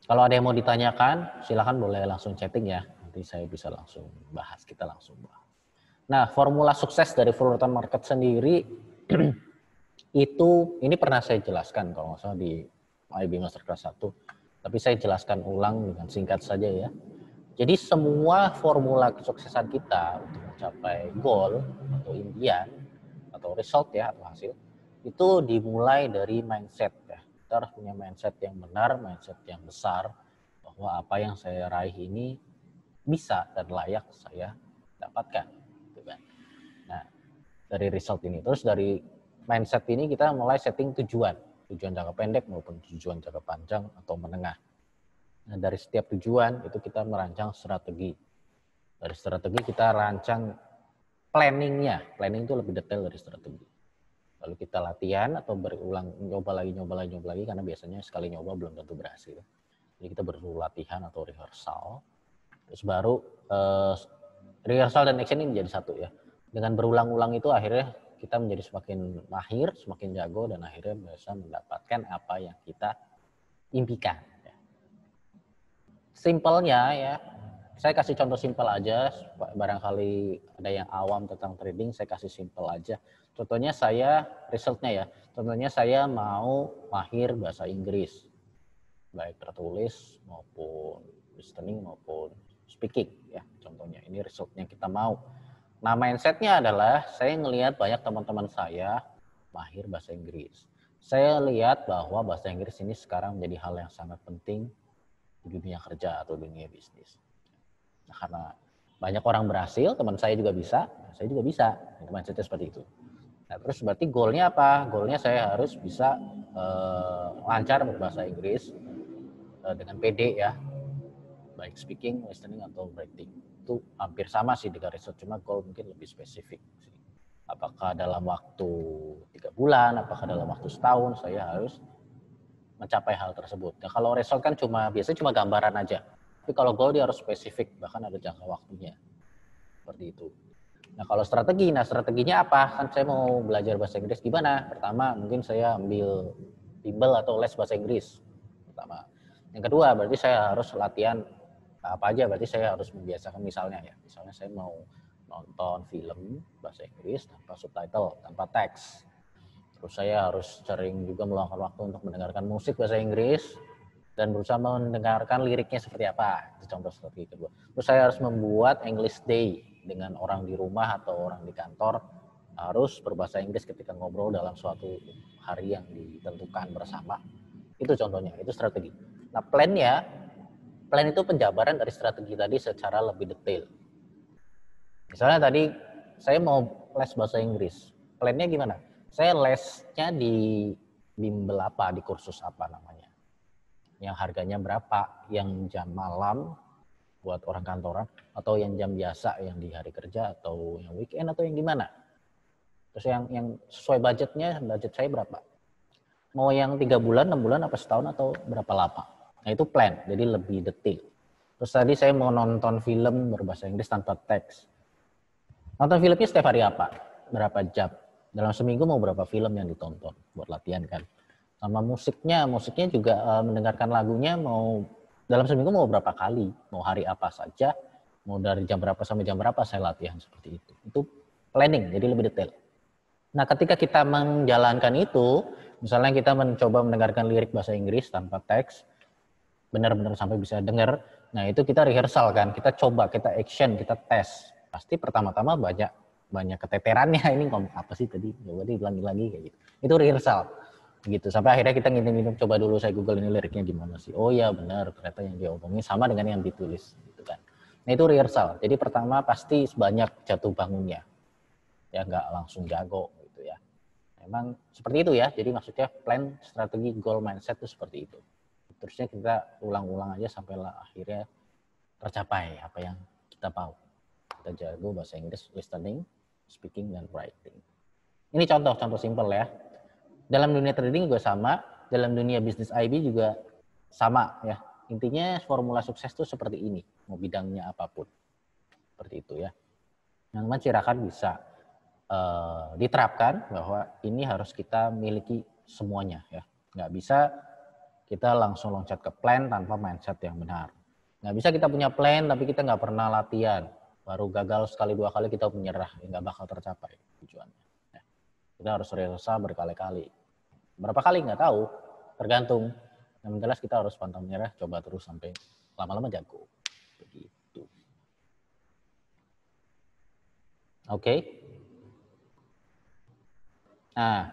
Kalau ada yang mau ditanyakan, silakan boleh langsung chatting ya. Nanti saya bisa langsung bahas, kita langsung bahas. Nah, formula sukses dari Fullerton Market sendiri itu, ini pernah saya jelaskan kalau nggak salah di IB Masterclass 1. Tapi saya jelaskan ulang dengan singkat saja ya. Jadi semua formula kesuksesan kita untuk mencapai goal atau impian atau result ya atau hasil itu dimulai dari mindset ya. Kita harus punya mindset yang benar, mindset yang besar bahwa apa yang saya raih ini bisa dan layak saya dapatkan. Gitu kan. Nah, dari result ini. Terus dari mindset ini kita mulai setting tujuan jangka pendek maupun tujuan jangka panjang atau menengah. Nah, dari setiap tujuan itu kita merancang strategi. Dari strategi kita rancang planningnya. Planning itu lebih detail dari strategi. Lalu kita latihan atau berulang, nyoba lagi, karena biasanya sekali nyoba belum tentu berhasil. Jadi kita berulang latihan atau rehearsal. Terus baru rehearsal dan action ini menjadi satu ya. Dengan berulang-ulang itu akhirnya kita menjadi semakin mahir, semakin jago, dan akhirnya bisa mendapatkan apa yang kita impikan. Simpelnya ya, saya kasih contoh simpel aja, barangkali ada yang awam tentang trading, saya kasih simpel aja. Contohnya saya, resultnya ya, contohnya saya mau mahir bahasa Inggris, baik tertulis maupun listening maupun speaking ya, contohnya ini resultnya kita mau. Nah, mindsetnya adalah saya ngelihat banyak teman-teman saya mahir bahasa Inggris. Saya lihat bahwa bahasa Inggris ini sekarang menjadi hal yang sangat penting di dunia kerja atau dunia bisnis. Nah, karena banyak orang berhasil, teman saya juga bisa, saya juga bisa. Mindsetnya seperti itu. Nah, terus berarti goalnya apa? Goalnya saya harus bisa lancar berbahasa Inggris dengan PD ya, baik speaking, listening, atau writing. Itu hampir sama sih dengan riset, cuma goal mungkin lebih spesifik. Apakah dalam waktu 3 bulan, apakah dalam waktu setahun, saya harus mencapai hal tersebut. Nah, kalau result kan biasanya cuma gambaran aja. Tapi kalau goal dia harus spesifik, bahkan ada jangka waktunya. Seperti itu. Nah, kalau strateginya apa? Kan saya mau belajar bahasa Inggris gimana? Pertama, mungkin saya ambil bimbel atau les bahasa Inggris. Pertama. Yang kedua, berarti saya harus latihan apa aja? Berarti saya harus membiasakan misalnya ya. Misalnya saya mau nonton film bahasa Inggris tanpa subtitle, tanpa teks. Terus saya harus sering juga meluangkan waktu untuk mendengarkan musik bahasa Inggris dan berusaha mendengarkan liriknya seperti apa. Itu contoh strategi kedua. Terus saya harus membuat English Day dengan orang di rumah atau orang di kantor, harus berbahasa Inggris ketika ngobrol dalam suatu hari yang ditentukan bersama. Itu contohnya, itu strategi. Nah, plan itu penjabaran dari strategi tadi secara lebih detail. Misalnya tadi saya mau les bahasa Inggris. Plannya gimana? Saya lesnya di bimbel apa, di kursus apa namanya. Yang harganya berapa, yang jam malam buat orang kantoran, atau yang jam biasa, yang di hari kerja, atau yang weekend, atau yang gimana. Terus yang sesuai budget saya berapa. Mau yang 3 bulan, 6 bulan, apa setahun, atau berapa lama. Nah, itu plan, jadi lebih detail. Terus tadi saya mau nonton film berbahasa Inggris tanpa teks. Nonton filmnya setiap hari apa? Berapa jam? Dalam seminggu mau berapa film yang ditonton buat latihan kan? Sama musiknya juga mendengarkan lagunya mau dalam seminggu mau berapa kali? Mau hari apa saja? Mau dari jam berapa sampai jam berapa saya latihan seperti itu. Itu planning, jadi lebih detail. Nah, ketika kita menjalankan itu, misalnya kita mencoba mendengarkan lirik bahasa Inggris tanpa teks, benar-benar sampai bisa dengar, nah itu kita rehearsal kan, kita coba, kita action, kita tes. Pasti pertama-tama banyak keteterannya, ini ngomong apa sih tadi, coba diulangi lagi kayak gitu. Itu rehearsal gitu, sampai akhirnya kita ngitung-ngitung, coba dulu saya google ini liriknya gimana sih, oh ya benar, ternyata yang dia omongin sama dengan yang ditulis gitu kan. Nah, itu rehearsal, jadi pertama pasti sebanyak jatuh bangunnya ya, nggak langsung jago gitu ya. Memang seperti itu ya, jadi maksudnya plan, strategi, goal, mindset itu seperti itu. Terusnya kita ulang-ulang aja sampai akhirnya tercapai apa yang kita mau. Kita jago bahasa Inggris, listening, speaking, dan writing. Ini contoh-contoh simpel ya. Dalam dunia trading juga sama, dalam dunia bisnis IB juga sama ya. Intinya formula sukses itu seperti ini, mau bidangnya apapun. Seperti itu ya. Yang masyarakat bisa diterapkan bahwa ini harus kita miliki semuanya ya. Nggak bisa kita langsung loncat ke plan tanpa mindset yang benar. Nggak bisa kita punya plan tapi kita nggak pernah latihan. Baru gagal sekali dua kali kita menyerah, nggak bakal tercapai tujuannya. Nah, kita harus berusaha berkali-kali. Berapa kali nggak tahu, tergantung. Yang jelas kita harus pantang menyerah, coba terus sampai lama-lama jago. Begitu. Oke. Nah,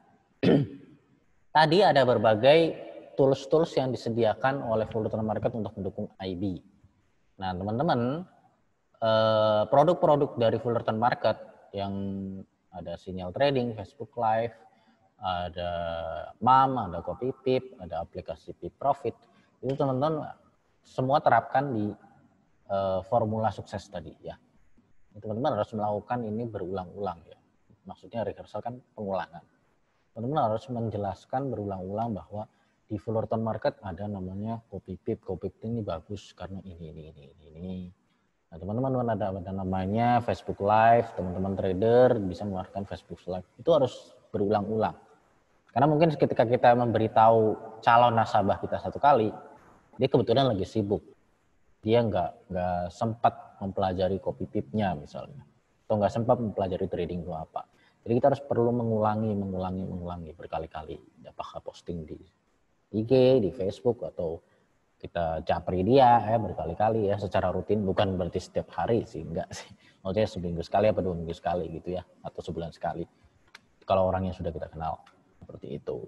tadi ada berbagai tools-tools yang disediakan oleh Fullerton Market untuk mendukung IB. Nah, teman-teman, produk-produk dari Fullerton Market yang ada sinyal trading, Facebook Live, ada MAM, ada CopyPip, ada aplikasi Pip Profit, itu teman-teman semua terapkan di formula sukses tadi ya. Teman-teman harus melakukan ini berulang-ulang ya. Maksudnya rehearsal kan pengulangan. Teman-teman harus menjelaskan berulang-ulang bahwa di Fullerton Market ada namanya CopyPip. CopyPip ini bagus karena ini. Nah, teman-teman ada namanya Facebook Live, teman-teman trader bisa mengeluarkan Facebook Live. Itu harus berulang-ulang. Karena mungkin ketika kita memberitahu calon nasabah kita satu kali, dia kebetulan lagi sibuk. Dia nggak sempat mempelajari CopyPip-nya misalnya. Atau nggak sempat mempelajari trading itu apa. Jadi kita harus perlu mengulangi berkali-kali. Apakah posting di IG, di Facebook, atau kita japri dia ya berkali-kali ya secara rutin, bukan berarti setiap hari sih, enggak sih. Maksudnya seminggu sekali apa 2 minggu sekali gitu ya, atau sebulan sekali. Kalau orang yang sudah kita kenal. Seperti itu.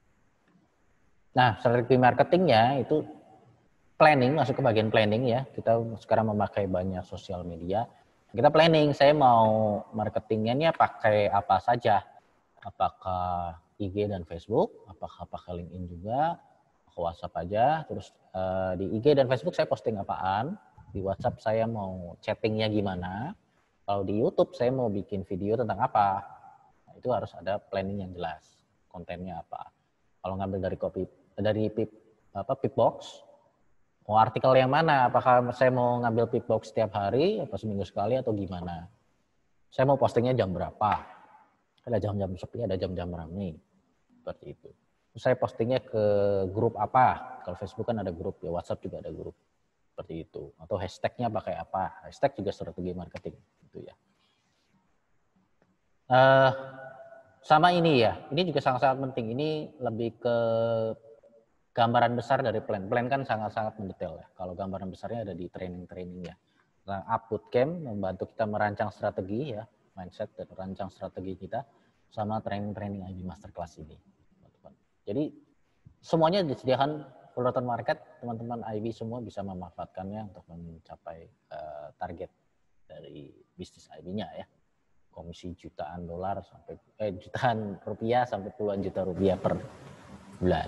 Nah, strategi marketingnya itu planning, masuk ke bagian planning ya. Kita sekarang memakai banyak sosial media. Kita planning, saya mau marketingnya ini pakai apa saja. Apakah IG dan Facebook, apakah pakai LinkedIn juga, ke WhatsApp aja. Terus di IG dan Facebook saya posting apaan, di WhatsApp saya mau chattingnya gimana, kalau di YouTube saya mau bikin video tentang apa. Nah, itu harus ada planning yang jelas. Kontennya apa? Kalau ngambil dari Pipbox, mau artikel yang mana? Apakah saya mau ngambil Pipbox setiap hari, atau seminggu sekali, atau gimana? Saya mau postingnya jam berapa? Ada jam-jam sepi, ada jam-jam ramai, seperti itu. Saya postingnya ke grup apa? Kalau Facebook kan ada grup, ya WhatsApp juga ada grup, seperti itu. Atau hashtagnya pakai apa? Hashtag juga strategi marketing, gitu ya. Sama ini ya, ini juga sangat-sangat penting. Ini lebih ke gambaran besar dari plan. Plan kan sangat-sangat mendetail ya. Kalau gambaran besarnya ada di training-training ya. Nah, Up Bootcamp membantu kita merancang strategi ya, mindset dan merancang strategi kita, sama training-training IB Masterclass ini. Jadi semuanya disediakan Fullerton Market, teman-teman IB semua bisa memanfaatkannya untuk mencapai target dari bisnis IB-nya ya. Komisi jutaan dolar sampai jutaan rupiah sampai puluhan juta rupiah per bulan.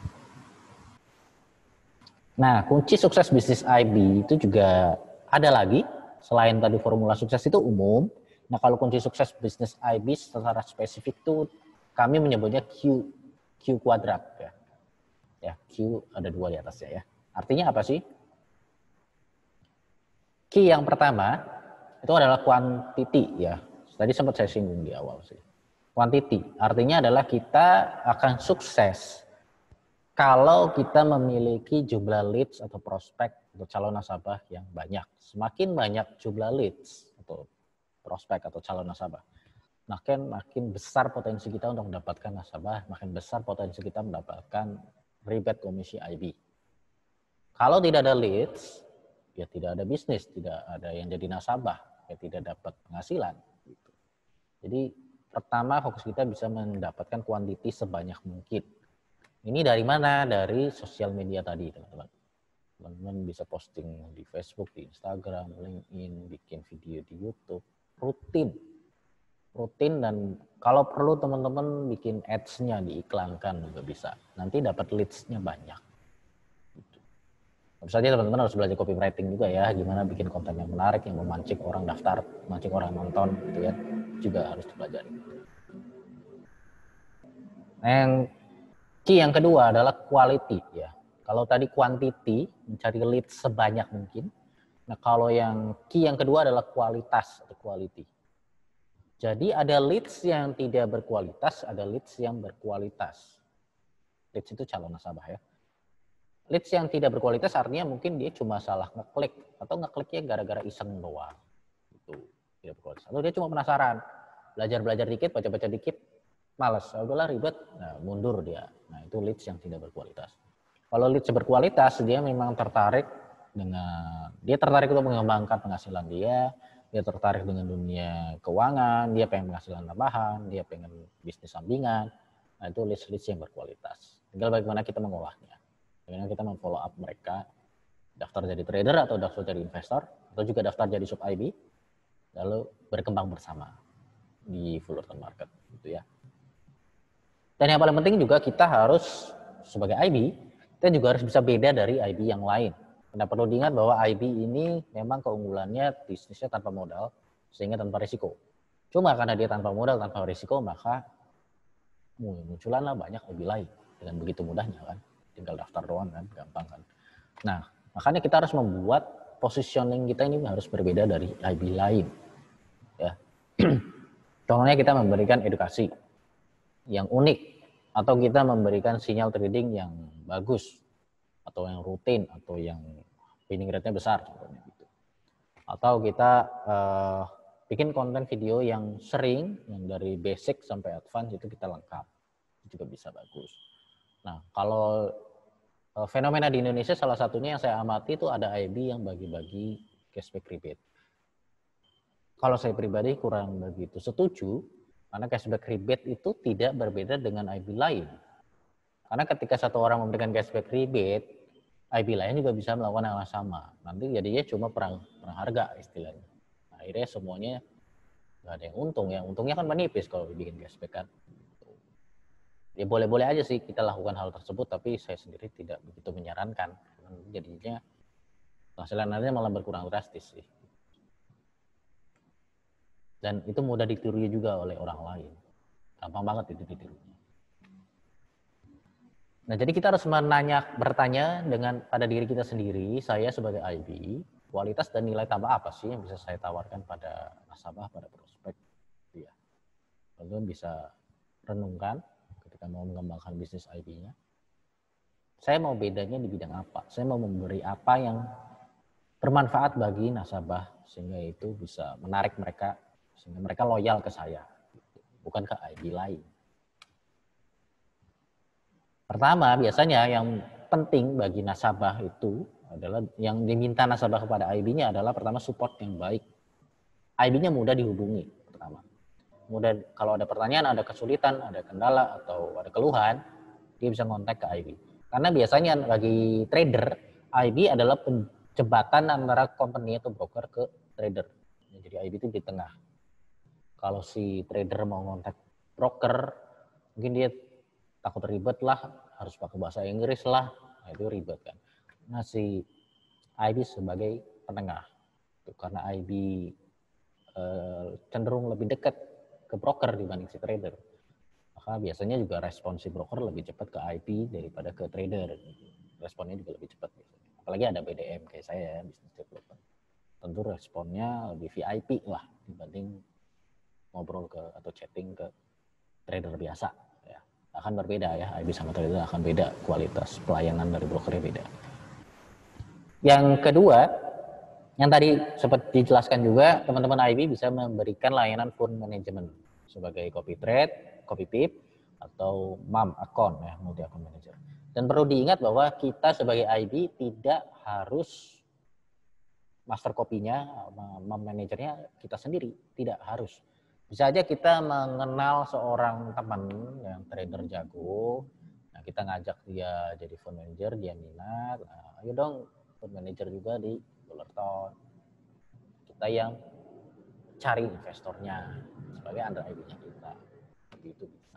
Nah, kunci sukses bisnis IB itu juga ada lagi, selain tadi formula sukses itu umum. Nah, kalau kunci sukses bisnis IB secara spesifik itu kami menyebutnya Q kuadrat ya. Ya, Q ada 2 di atasnya ya. Artinya apa sih? Q yang pertama itu adalah quantity ya. Tadi sempat saya singgung di awal sih. Quantity artinya adalah kita akan sukses kalau kita memiliki jumlah leads atau prospek atau calon nasabah yang banyak. Semakin banyak jumlah leads atau prospek atau calon nasabah, makin besar potensi kita untuk mendapatkan nasabah, makin besar potensi kita mendapatkan rebate komisi IB. Kalau tidak ada leads, ya tidak ada bisnis, tidak ada yang jadi nasabah, ya tidak dapat penghasilan. Gitu. Jadi pertama fokus kita bisa mendapatkan kuantiti sebanyak mungkin. Ini dari mana? Dari sosial media tadi, teman-teman. Teman-teman bisa posting di Facebook, di Instagram, LinkedIn, bikin video di YouTube, rutin, dan kalau perlu teman-teman bikin ads-nya, diiklankan juga bisa. Nanti dapat leads-nya banyak. Tentu saja teman-teman harus belajar copywriting juga ya, gimana bikin konten yang menarik, yang memancing orang daftar, memancing orang nonton, gitu ya, juga harus dipelajari. Yang key yang kedua adalah quality ya. Kalau tadi quantity, mencari lead sebanyak mungkin. Nah, kalau yang key yang kedua adalah kualitas atau quality. Jadi ada leads yang tidak berkualitas, ada leads yang berkualitas. Leads itu calon nasabah ya. Leads yang tidak berkualitas artinya mungkin dia cuma salah ngeklik atau ngekliknya gara-gara iseng doang. Itu tidak berkualitas. Atau dia cuma penasaran, belajar dikit, baca-baca dikit, malas, udahlah ribet, nah, mundur dia. Nah itu leads yang tidak berkualitas. Kalau leads berkualitas, dia memang tertarik untuk mengembangkan penghasilan dia tertarik dengan dunia keuangan, dia pengen penghasilan tambahan, dia pengen bisnis sampingan. Nah itu leads yang berkualitas. Tinggal bagaimana kita mengolahnya. Bagaimana kita memfollow up mereka, daftar jadi trader atau daftar jadi investor, atau juga daftar jadi sub IB, lalu berkembang bersama di Fullerton Market, gitu ya. Dan yang paling penting juga kita harus sebagai IB, kita juga harus bisa beda dari IB yang lain. Nah, perlu diingat bahwa IB ini memang keunggulannya bisnisnya tanpa modal, sehingga tanpa risiko. Cuma karena dia tanpa modal, tanpa risiko, maka munculanlah banyak IB lain dengan begitu mudahnya kan. Tinggal daftar doang kan, gampang kan. Nah, makanya kita harus membuat positioning kita ini harus berbeda dari IB lain. Ya. Contohnya kita memberikan edukasi yang unik, atau kita memberikan sinyal trading yang bagus, atau yang rutin, atau yang winning rate-nya besar, contohnya gitu. Atau kita bikin konten video yang sering, yang dari basic sampai advance itu kita lengkap, itu juga bisa bagus. Nah, kalau fenomena di Indonesia salah satunya yang saya amati itu ada IB yang bagi-bagi cashback rebate. Kalau saya pribadi kurang begitu setuju, karena cashback rebate itu tidak berbeda dengan IB lain. Karena ketika satu orang memberikan cashback rebate, IB lain juga bisa melakukan hal yang sama. Nanti jadinya cuma perang harga istilahnya. Nah, akhirnya semuanya nggak ada yang untung. Yang untungnya kan menipis kalau bikin cashback kan. Ya boleh-boleh aja sih kita lakukan hal tersebut, tapi saya sendiri tidak begitu menyarankan. Jadinya penghasilannya malah berkurang drastis sih. Dan itu mudah ditiru juga oleh orang lain. Gampang banget itu ditirunya. Nah, jadi kita harus bertanya dengan pada diri kita sendiri, saya sebagai IB, kualitas dan nilai tambah apa sih yang bisa saya tawarkan pada nasabah, pada prospek. Ya. Lalu bisa renungkan ketika mau mengembangkan bisnis IB-nya. Saya mau bedanya di bidang apa? Saya mau memberi apa yang bermanfaat bagi nasabah, sehingga itu bisa menarik mereka, sehingga mereka loyal ke saya, bukan ke IB lain. Pertama, biasanya yang penting bagi nasabah itu adalah yang diminta nasabah kepada IB-nya adalah pertama support yang baik. IB-nya mudah dihubungi pertama. Mudah, kalau ada pertanyaan, ada kesulitan, ada kendala atau ada keluhan, dia bisa kontak ke IB. Karena biasanya bagi trader, IB adalah jembatan antara company atau broker ke trader. Jadi IB itu di tengah. Kalau si trader mau kontak broker, mungkin dia takut ribet lah, harus pakai bahasa Inggris lah, nah itu ribet kan. Nah si IB sebagai penengah, karena IB cenderung lebih dekat ke broker dibanding si trader, maka biasanya juga respon si broker lebih cepat ke IB daripada ke trader, responnya juga lebih cepat biasanya. Apalagi ada BDM kayak saya, business development, tentu responnya lebih VIP lah dibanding ngobrol atau chatting ke trader biasa. Akan berbeda ya, IB sama trader akan beda, kualitas pelayanan dari brokernya beda. Yang kedua, yang tadi seperti dijelaskan juga, teman-teman IB bisa memberikan layanan fund management sebagai copy trade, copy pip, atau MAM account ya, multi account manager. Dan perlu diingat bahwa kita sebagai IB tidak harus master copy-nya, MAM manajernya kita sendiri, tidak harus. Bisa aja kita mengenal seorang teman yang trader jago, nah kita ngajak dia jadi fund manager, dia minat, nah, ayo dong fund manager juga di Fullerton. Kita yang cari investornya sebagai under IB-nya kita, begitu bisa.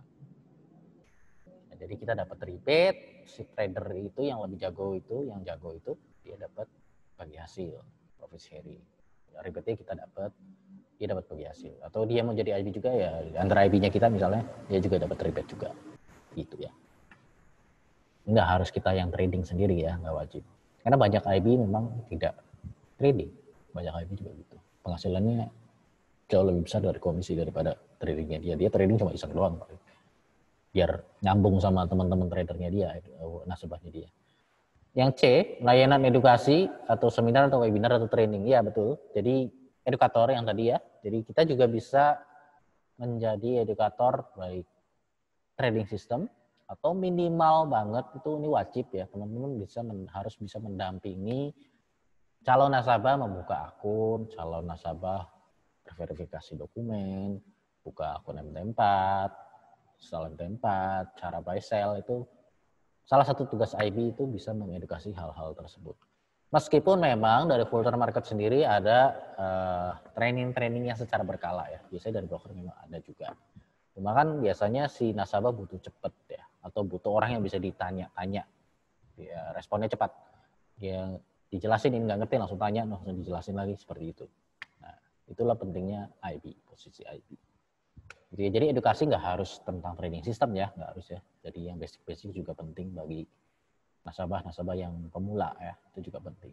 Nah, jadi kita dapat rebate, si trader itu yang lebih jago itu, dia dapat bagi hasil, profit sharing. Rebate-nya kita dapat, dia dapat bagi hasil. Atau dia mau jadi IB juga ya, antara IB-nya kita misalnya, dia juga dapat rebate juga. Gitu ya. Nggak harus kita yang trading sendiri ya, nggak wajib. Karena banyak IB memang tidak trading. Banyak IB juga gitu. Penghasilannya jauh lebih besar dari komisi daripada tradingnya dia. Dia trading cuma iseng doang. Biar nyambung sama teman-teman tradernya dia, nasabahnya dia. Yang C, layanan edukasi atau seminar atau webinar atau training. Iya betul. Jadi edukator yang tadi ya. Jadi kita juga bisa menjadi edukator baik trading system atau minimal banget itu ini wajib ya teman-teman harus bisa mendampingi calon nasabah membuka akun, calon nasabah verifikasi dokumen, buka akun MT4, install MT4, cara buy sell itu salah satu tugas IB itu bisa mengedukasi hal-hal tersebut. Meskipun memang dari Fulton Market sendiri ada training-training yang secara berkala ya. Biasanya dari broker memang ada juga. Cuma kan biasanya si nasabah butuh cepet ya. Atau butuh orang yang bisa ditanya-tanya. Ya, responnya cepat. Dia dijelasin ini nggak ngerti langsung tanya, langsung dijelasin lagi seperti itu. Nah, itulah pentingnya IB, posisi IB. Jadi edukasi nggak harus tentang trading system ya, nggak harus ya. Jadi yang basic-basic juga penting bagi nasabah-nasabah yang pemula ya, itu juga penting.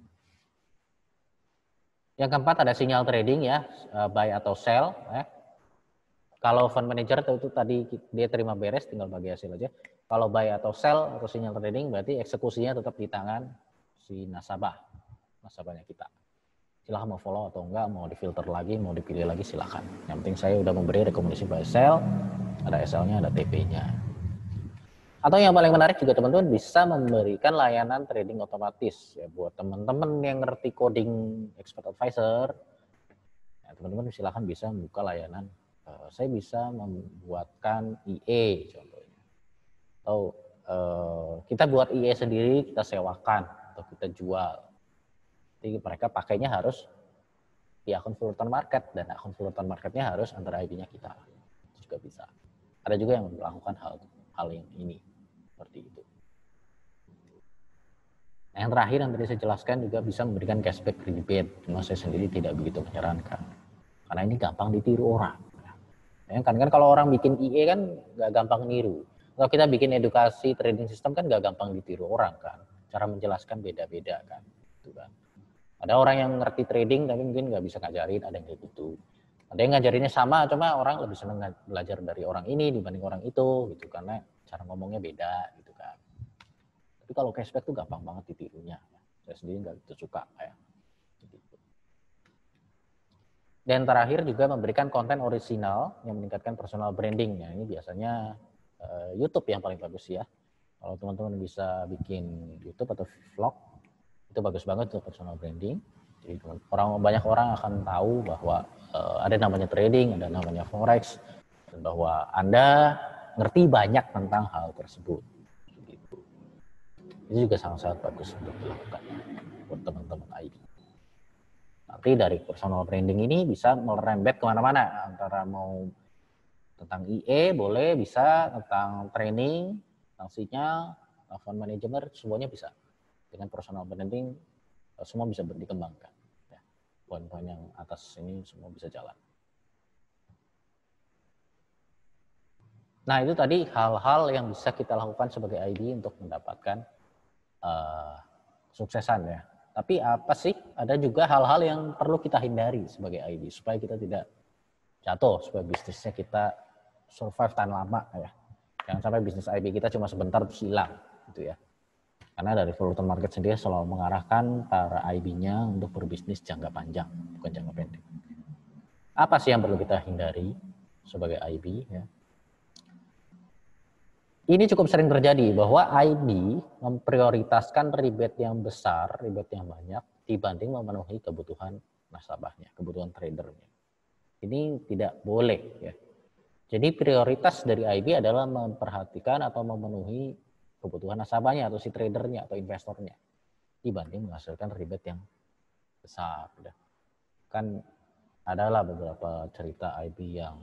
Yang keempat ada sinyal trading ya, buy atau sell. Kalau fund manager itu tadi dia terima beres, tinggal bagi hasil aja. Kalau buy atau sell atau sinyal trading berarti eksekusinya tetap di tangan si nasabahnya kita. Silahkan mau follow atau enggak, mau difilter lagi, mau dipilih lagi silahkan. Yang penting saya udah memberi rekomendasi buy sell, ada SL-nya, ada TP-nya. Atau yang paling menarik juga teman-teman bisa memberikan layanan trading otomatis ya buat teman-teman yang ngerti coding expert advisor. Ya, teman-teman silakan bisa membuka layanan. Saya bisa membuatkan IE contohnya. Atau kita buat IE sendiri, kita sewakan atau kita jual. Jadi mereka pakainya harus di akun Fulton Market dan akun Fulton Marketnya harus antara IP-nya kita. Itu juga bisa. Ada juga yang melakukan hal yang ini. Seperti itu. Nah, yang terakhir yang tadi saya jelaskan juga bisa memberikan cashback rebate. Cuma saya sendiri tidak begitu menyarankan. Karena ini gampang ditiru orang. Ya, kan kalau orang bikin IE kan nggak gampang niru. Kalau kita bikin edukasi trading system kan nggak gampang ditiru orang kan. Cara menjelaskan beda-beda kan. Gitu kan. Ada orang yang ngerti trading tapi mungkin nggak bisa ngajarin, ada yang kayak gitu. Ada yang ngajarinnya sama, cuma orang lebih senang belajar dari orang ini dibanding orang itu gitu karena cara ngomongnya beda gitu kan. Tapi kalau cashback tuh gampang banget ditirunya. Saya sendiri nggak gitu suka ya. Gitu. Dan terakhir juga memberikan konten orisinal yang meningkatkan personal branding. Ya, ini biasanya YouTube yang paling bagus ya. Kalau teman-teman bisa bikin YouTube atau vlog, itu bagus banget untuk personal branding. Jadi banyak orang akan tahu bahwa ada namanya trading, ada namanya forex, dan bahwa Anda ngerti banyak tentang hal tersebut. Gitu. Itu juga sangat-sangat bagus untuk dilakukan buat teman-teman IB. Nanti dari personal branding ini bisa merembet kemana-mana, antara mau tentang IE boleh, bisa tentang training, tentang sinyal, fund management, semuanya bisa. Dengan personal branding semua bisa dikembangkan. Ya, poin-poin yang atas ini semua bisa jalan. Nah itu tadi hal-hal yang bisa kita lakukan sebagai IB untuk mendapatkan suksesan ya. Tapi apa sih? Ada juga hal-hal yang perlu kita hindari sebagai IB supaya kita tidak jatuh, supaya bisnisnya kita survive tahan lama ya. Jangan sampai bisnis IB kita cuma sebentar terus hilang gitu ya. Karena dari Fulton Market sendiri selalu mengarahkan para IB-nya untuk berbisnis jangka panjang, bukan jangka pendek. Apa sih yang perlu kita hindari sebagai IB ya? Ini cukup sering terjadi bahwa IB memprioritaskan rebate yang besar, rebate yang banyak dibanding memenuhi kebutuhan nasabahnya, kebutuhan tradernya. Ini tidak boleh ya. Jadi prioritas dari IB adalah memperhatikan atau memenuhi kebutuhan nasabahnya atau si tradernya atau investornya dibanding menghasilkan rebate yang besar. Kan adalah beberapa cerita IB yang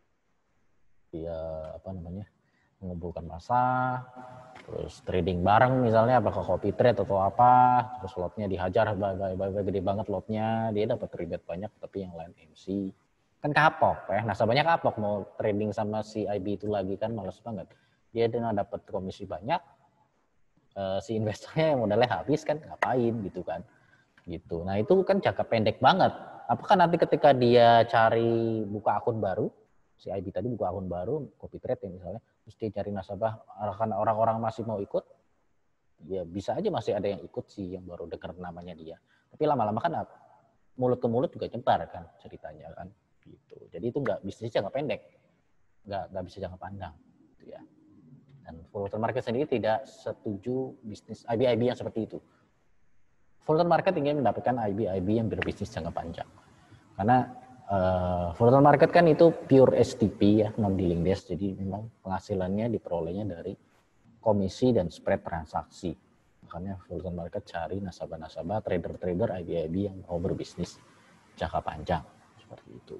dia mengumpulkan massa, terus trading bareng misalnya apakah copy trade atau apa, terus lotnya dihajar gede banget lotnya, dia dapat rebate banyak tapi yang lain MC. Kan kapok ya, nasabahnya kapok mau trading sama si IB itu lagi kan males banget. Dia dengan dapat komisi banyak, si investornya yang modalnya habis kan ngapain gitu kan. Gitu. Nah itu kan jangka pendek banget. Apakah nanti ketika dia cari buka akun baru, si IB tadi buka akun baru, copy trade ya misalnya, terus dia cari nasabah, karena orang-orang masih mau ikut, Ya bisa aja masih ada yang ikut sih yang baru dengar namanya dia. Tapi lama-lama kan mulut ke mulut juga nyebar kan ceritanya kan gitu. Jadi itu nggak bisnis jangka pendek, nggak bisa jangka pandang gitu ya. Dan Fullerton Market sendiri tidak setuju bisnis IB-IB yang seperti itu. Fullerton Market ingin mendapatkan IB-IB yang berbisnis jangka panjang. Karena Fullerton Market kan itu pure STP ya, non dealing desk. Jadi memang penghasilannya diperolehnya dari komisi dan spread transaksi. Makanya Fullerton Market cari nasabah-nasabah, trader-trader, IB-IB yang mau berbisnis jangka panjang. Seperti itu.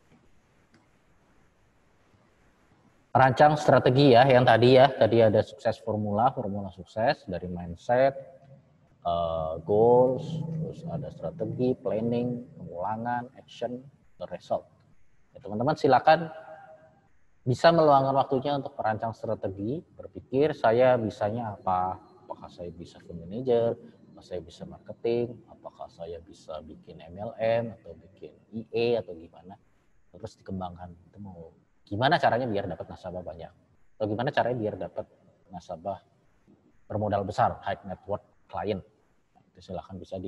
Rancang strategi ya, yang tadi ada sukses formula sukses dari mindset, goals, terus ada strategi, planning, pengulangan, action, dan result. Ya, teman-teman silakan bisa meluangkan waktunya untuk merancang strategi, berpikir saya bisanya apa, apakah saya bisa fund manager, apakah saya bisa marketing, apakah saya bisa bikin MLM atau bikin IE atau gimana, terus dikembangkan. Itu mau gimana caranya biar dapat nasabah banyak, atau gimana caranya biar dapat nasabah bermodal besar, high net worth client. Nah, itu silahkan bisa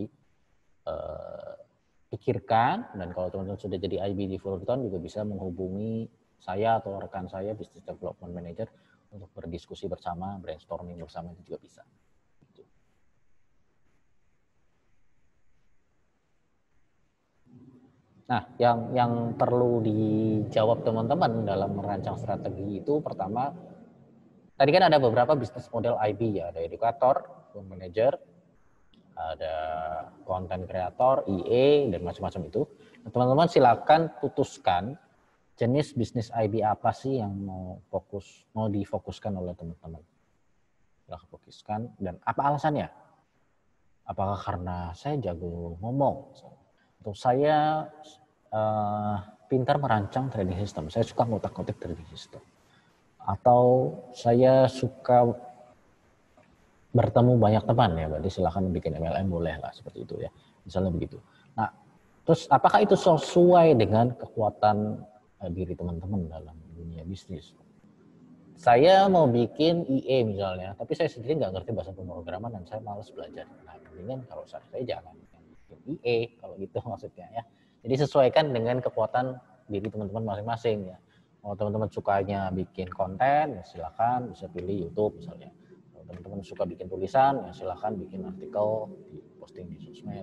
dipikirkan, dan kalau teman-teman sudah jadi IB di Fullerton juga bisa menghubungi saya atau rekan saya, Business Development Manager, untuk berdiskusi bersama, brainstorming bersama itu juga bisa. Nah, yang perlu dijawab teman-teman dalam merancang strategi itu pertama, tadi kan ada beberapa bisnis model IB ya, ada edukator, fund manager, ada konten kreator, IE, dan macam-macam itu. Nah, teman-teman silakan putuskan jenis bisnis IB apa sih yang mau difokuskan oleh teman-teman. Silakan fokuskan, dan apa alasannya? Apakah karena saya jago ngomong, atau saya pintar merancang trading system, saya suka ngotak-ngotik trading system, atau saya suka bertemu banyak teman ya, berarti silahkan bikin MLM boleh lah seperti itu ya, misalnya begitu. Nah, terus apakah itu sesuai dengan kekuatan diri teman-teman dalam dunia bisnis? Saya mau bikin IE misalnya, tapi saya sendiri nggak ngerti bahasa pemrograman dan saya malas belajar. Nah, mendingan kalau saya jangan bikin IE kalau gitu maksudnya ya. Jadi sesuaikan dengan kekuatan diri teman-teman masing-masing ya. Kalau teman-teman sukanya bikin konten, ya silakan bisa pilih YouTube misalnya. Kalau teman-teman suka bikin tulisan, ya silakan bikin artikel, di posting di sosmed.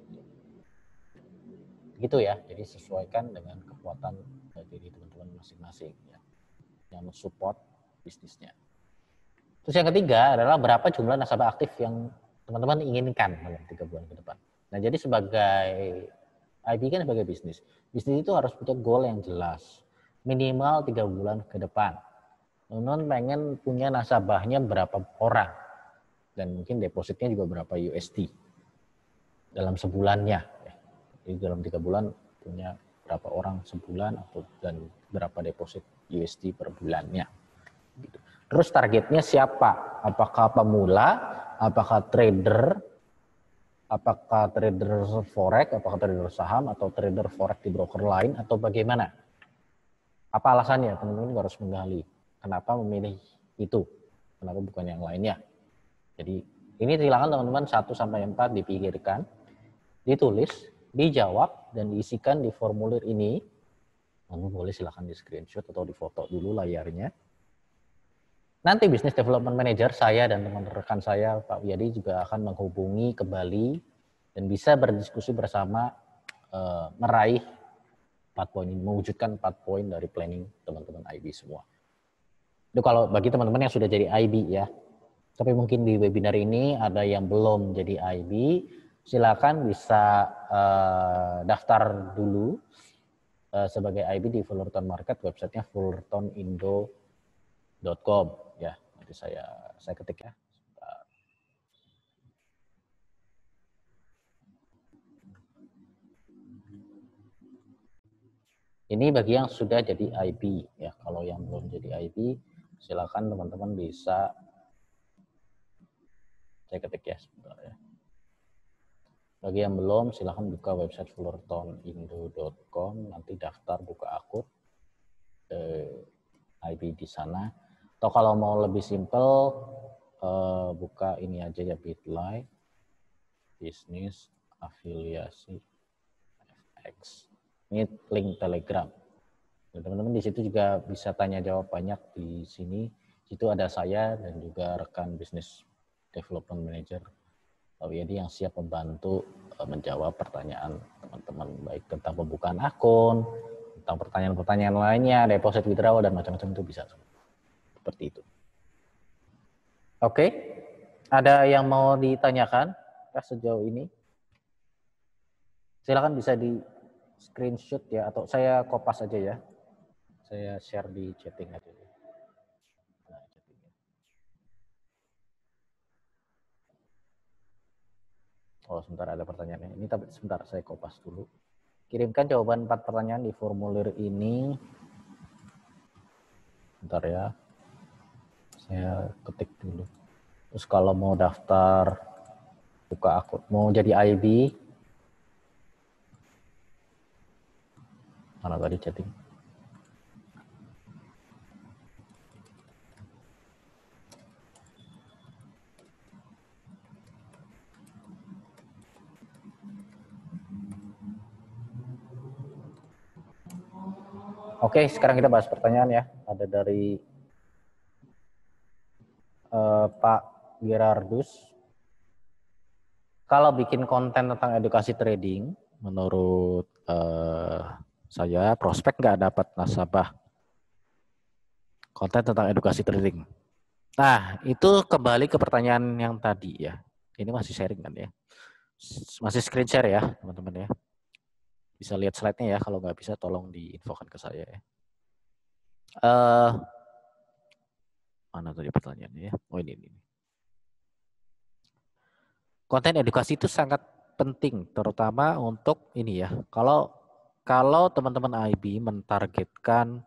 Gitu ya. Jadi sesuaikan dengan kekuatan diri teman-teman masing-masing ya, yang mensupport bisnisnya. Terus yang ketiga adalah berapa jumlah nasabah aktif yang teman-teman inginkan dalam 3 bulan ke depan. Nah, jadi sebagai IB kan sebagai bisnis. Bisnis itu harus punya goal yang jelas. Minimal 3 bulan ke depan. Teman-teman pengen punya nasabahnya berapa orang. Dan mungkin depositnya juga berapa USD dalam sebulannya. Jadi dalam 3 bulan punya berapa orang sebulan, dan berapa deposit USD per bulannya. Terus targetnya siapa? Apakah pemula? Apakah trader? Apakah trader forex? Apakah trader saham? Atau trader forex di broker lain? Atau bagaimana? Apa alasannya? Teman-teman harus menggali. Kenapa memilih itu? Kenapa bukan yang lainnya? Jadi ini silakan teman-teman 1-4 dipikirkan, ditulis, dijawab, dan diisikan di formulir ini. Teman-teman boleh silakan di screenshot atau di foto dulu layarnya. Nanti Business Development Manager saya dan teman rekan saya Pak Wiyadi juga akan menghubungi kembali dan bisa berdiskusi bersama meraih 4 poin ini, mewujudkan 4 poin dari planning teman-teman IB semua. Itu kalau bagi teman-teman yang sudah jadi IB ya. Tapi mungkin di webinar ini ada yang belum jadi IB, silakan bisa daftar dulu sebagai IB di Fullerton Market, websitenya fullertonindo.com ya. Nanti saya ketik ya. Ini bagi yang sudah jadi IB ya. Kalau yang belum jadi IB, silakan teman-teman bisa saya ketik ya sebentar ya. Bagi yang belum, silakan buka website fullertonindo.com, nanti daftar buka akun IB di sana. Atau kalau mau lebih simpel, buka ini aja ya, Bitly, bisnis afiliasi FX. Ini link Telegram. Teman-teman di situ juga bisa tanya jawab banyak di sini. Situ ada saya dan juga rekan bisnis development manager jadi yang siap membantu menjawab pertanyaan teman-teman baik tentang pembukaan akun, tentang pertanyaan-pertanyaan lainnya, deposit withdrawal dan macam-macam itu bisa seperti itu. Oke, ada yang mau ditanyakan sejauh ini? Silakan bisa di screenshot ya, atau saya kopas aja ya. Saya share di chatting aja. Nah, chattingnya. Oh, sebentar ada pertanyaannya. Ini tapi sebentar saya kopas dulu. Kirimkan jawaban 4 pertanyaan di formulir ini. Bentar ya. Saya ketik dulu. Terus kalau mau daftar buka akun, mau jadi IB, mana tadi chatting? Oke, sekarang kita bahas pertanyaan ya. Ada dari Pak Gerardus. Kalau bikin konten tentang edukasi trading, menurut saya prospek nggak dapat nasabah. Konten tentang edukasi trading. Nah, itu kembali ke pertanyaan yang tadi ya. Ini masih sharing kan ya? Masih screen share ya, teman-teman ya. Bisa lihat slide-nya ya. Kalau nggak bisa, tolong diinfokan ke saya ya. Mana tadi pertanyaannya ya? Oh ini. Konten edukasi itu sangat penting, terutama untuk ini ya. Kalau teman-teman IB mentargetkan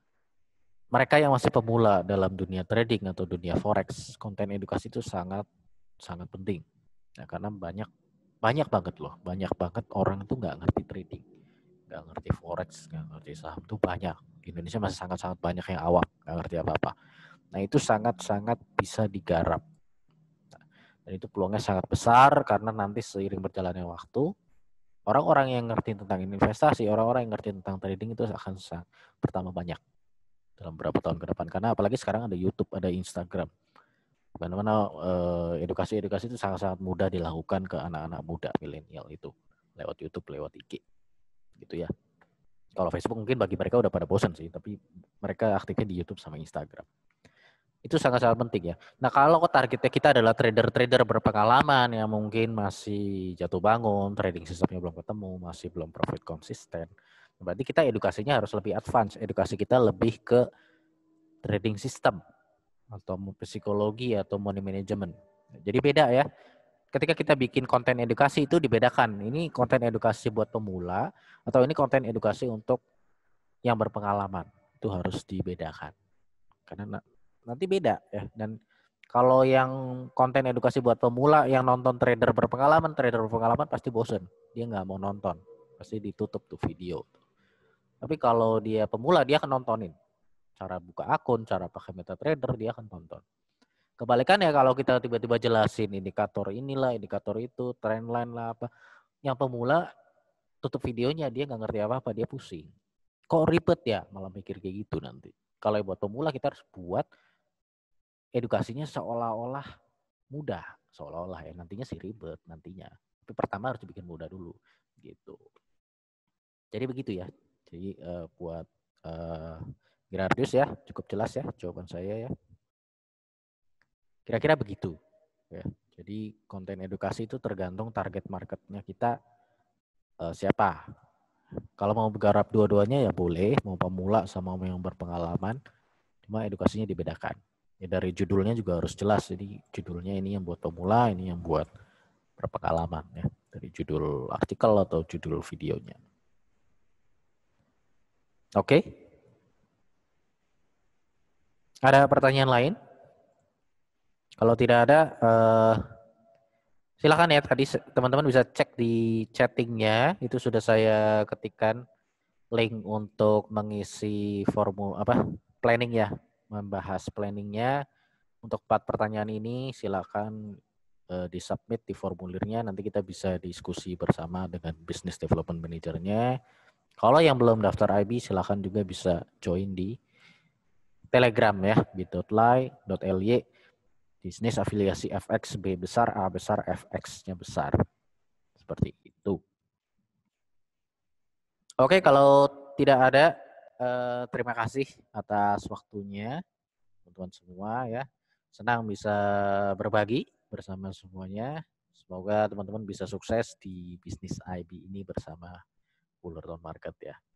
mereka yang masih pemula dalam dunia trading atau dunia forex, konten edukasi itu sangat penting. Ya, karena banyak banget orang itu nggak ngerti trading, nggak ngerti forex, nggak ngerti saham, itu banyak. Di Indonesia masih sangat banyak yang awam, nggak ngerti apa-apa. Nah itu sangat bisa digarap. Dan itu peluangnya sangat besar karena nanti seiring berjalannya waktu, orang-orang yang ngerti tentang investasi, orang-orang yang ngerti tentang trading itu akan bertambah banyak dalam beberapa tahun ke depan. Karena apalagi sekarang ada YouTube, ada Instagram. Bagaimana edukasi itu sangat mudah dilakukan ke anak-anak muda milenial itu lewat YouTube, lewat IG, gitu ya. Kalau Facebook mungkin bagi mereka udah pada bosan sih, tapi mereka aktifnya di YouTube sama Instagram. Itu sangat penting ya. Nah kalau targetnya kita adalah trader-trader berpengalaman yang mungkin masih jatuh bangun, trading sistemnya belum ketemu, masih belum profit konsisten. Berarti kita edukasinya harus lebih advance. Edukasi kita lebih ke trading system atau psikologi atau money management. Jadi beda ya. Ketika kita bikin konten edukasi itu dibedakan. Ini konten edukasi buat pemula atau ini konten edukasi untuk yang berpengalaman. Itu harus dibedakan. Karena nanti beda ya. Dan kalau yang konten edukasi buat pemula yang nonton trader berpengalaman pasti bosen. Dia nggak mau nonton. Pasti ditutup tuh video. Tapi kalau dia pemula dia akan nontonin. Cara buka akun, cara pakai MetaTrader dia akan tonton. Kebalikannya kalau kita tiba-tiba jelasin indikator inilah, indikator itu, trendline lah apa. Yang pemula tutup videonya dia nggak ngerti apa-apa, dia pusing. Kok ribet ya? Malah mikir kayak gitu nanti. Kalau buat pemula kita harus buat edukasinya seolah-olah mudah, seolah-olah ya nantinya sih ribet nantinya. Tapi pertama harus dibikin mudah dulu gitu. Jadi begitu ya. Jadi buat Gerardus ya cukup jelas ya jawaban saya ya. Kira-kira begitu ya. Jadi konten edukasi itu tergantung target marketnya kita siapa. Kalau mau garap dua-duanya ya boleh, mau pemula sama mau yang berpengalaman. Cuma edukasinya dibedakan. Ya dari judulnya juga harus jelas. Jadi judulnya ini yang buat pemula, ini yang buat berpengalaman ya. Dari judul artikel atau judul videonya. Oke. Ada pertanyaan lain? Kalau tidak ada, silakan ya. Tadi teman-teman bisa cek di chattingnya. Itu sudah saya ketikkan link untuk mengisi formul planning ya, membahas planningnya. Untuk 4 pertanyaan ini silakan disubmit di formulirnya, nanti kita bisa diskusi bersama dengan Business Development Manager-nya. Kalau yang belum daftar IB silakan juga bisa join di Telegram ya, bit.ly bisnis afiliasi FX B besar A besar FX-nya besar. Seperti itu. Oke, kalau tidak ada terima kasih atas waktunya teman-teman semua ya. Senang bisa berbagi bersama semuanya. Semoga teman-teman bisa sukses di bisnis IB ini bersama Fullerton Market ya.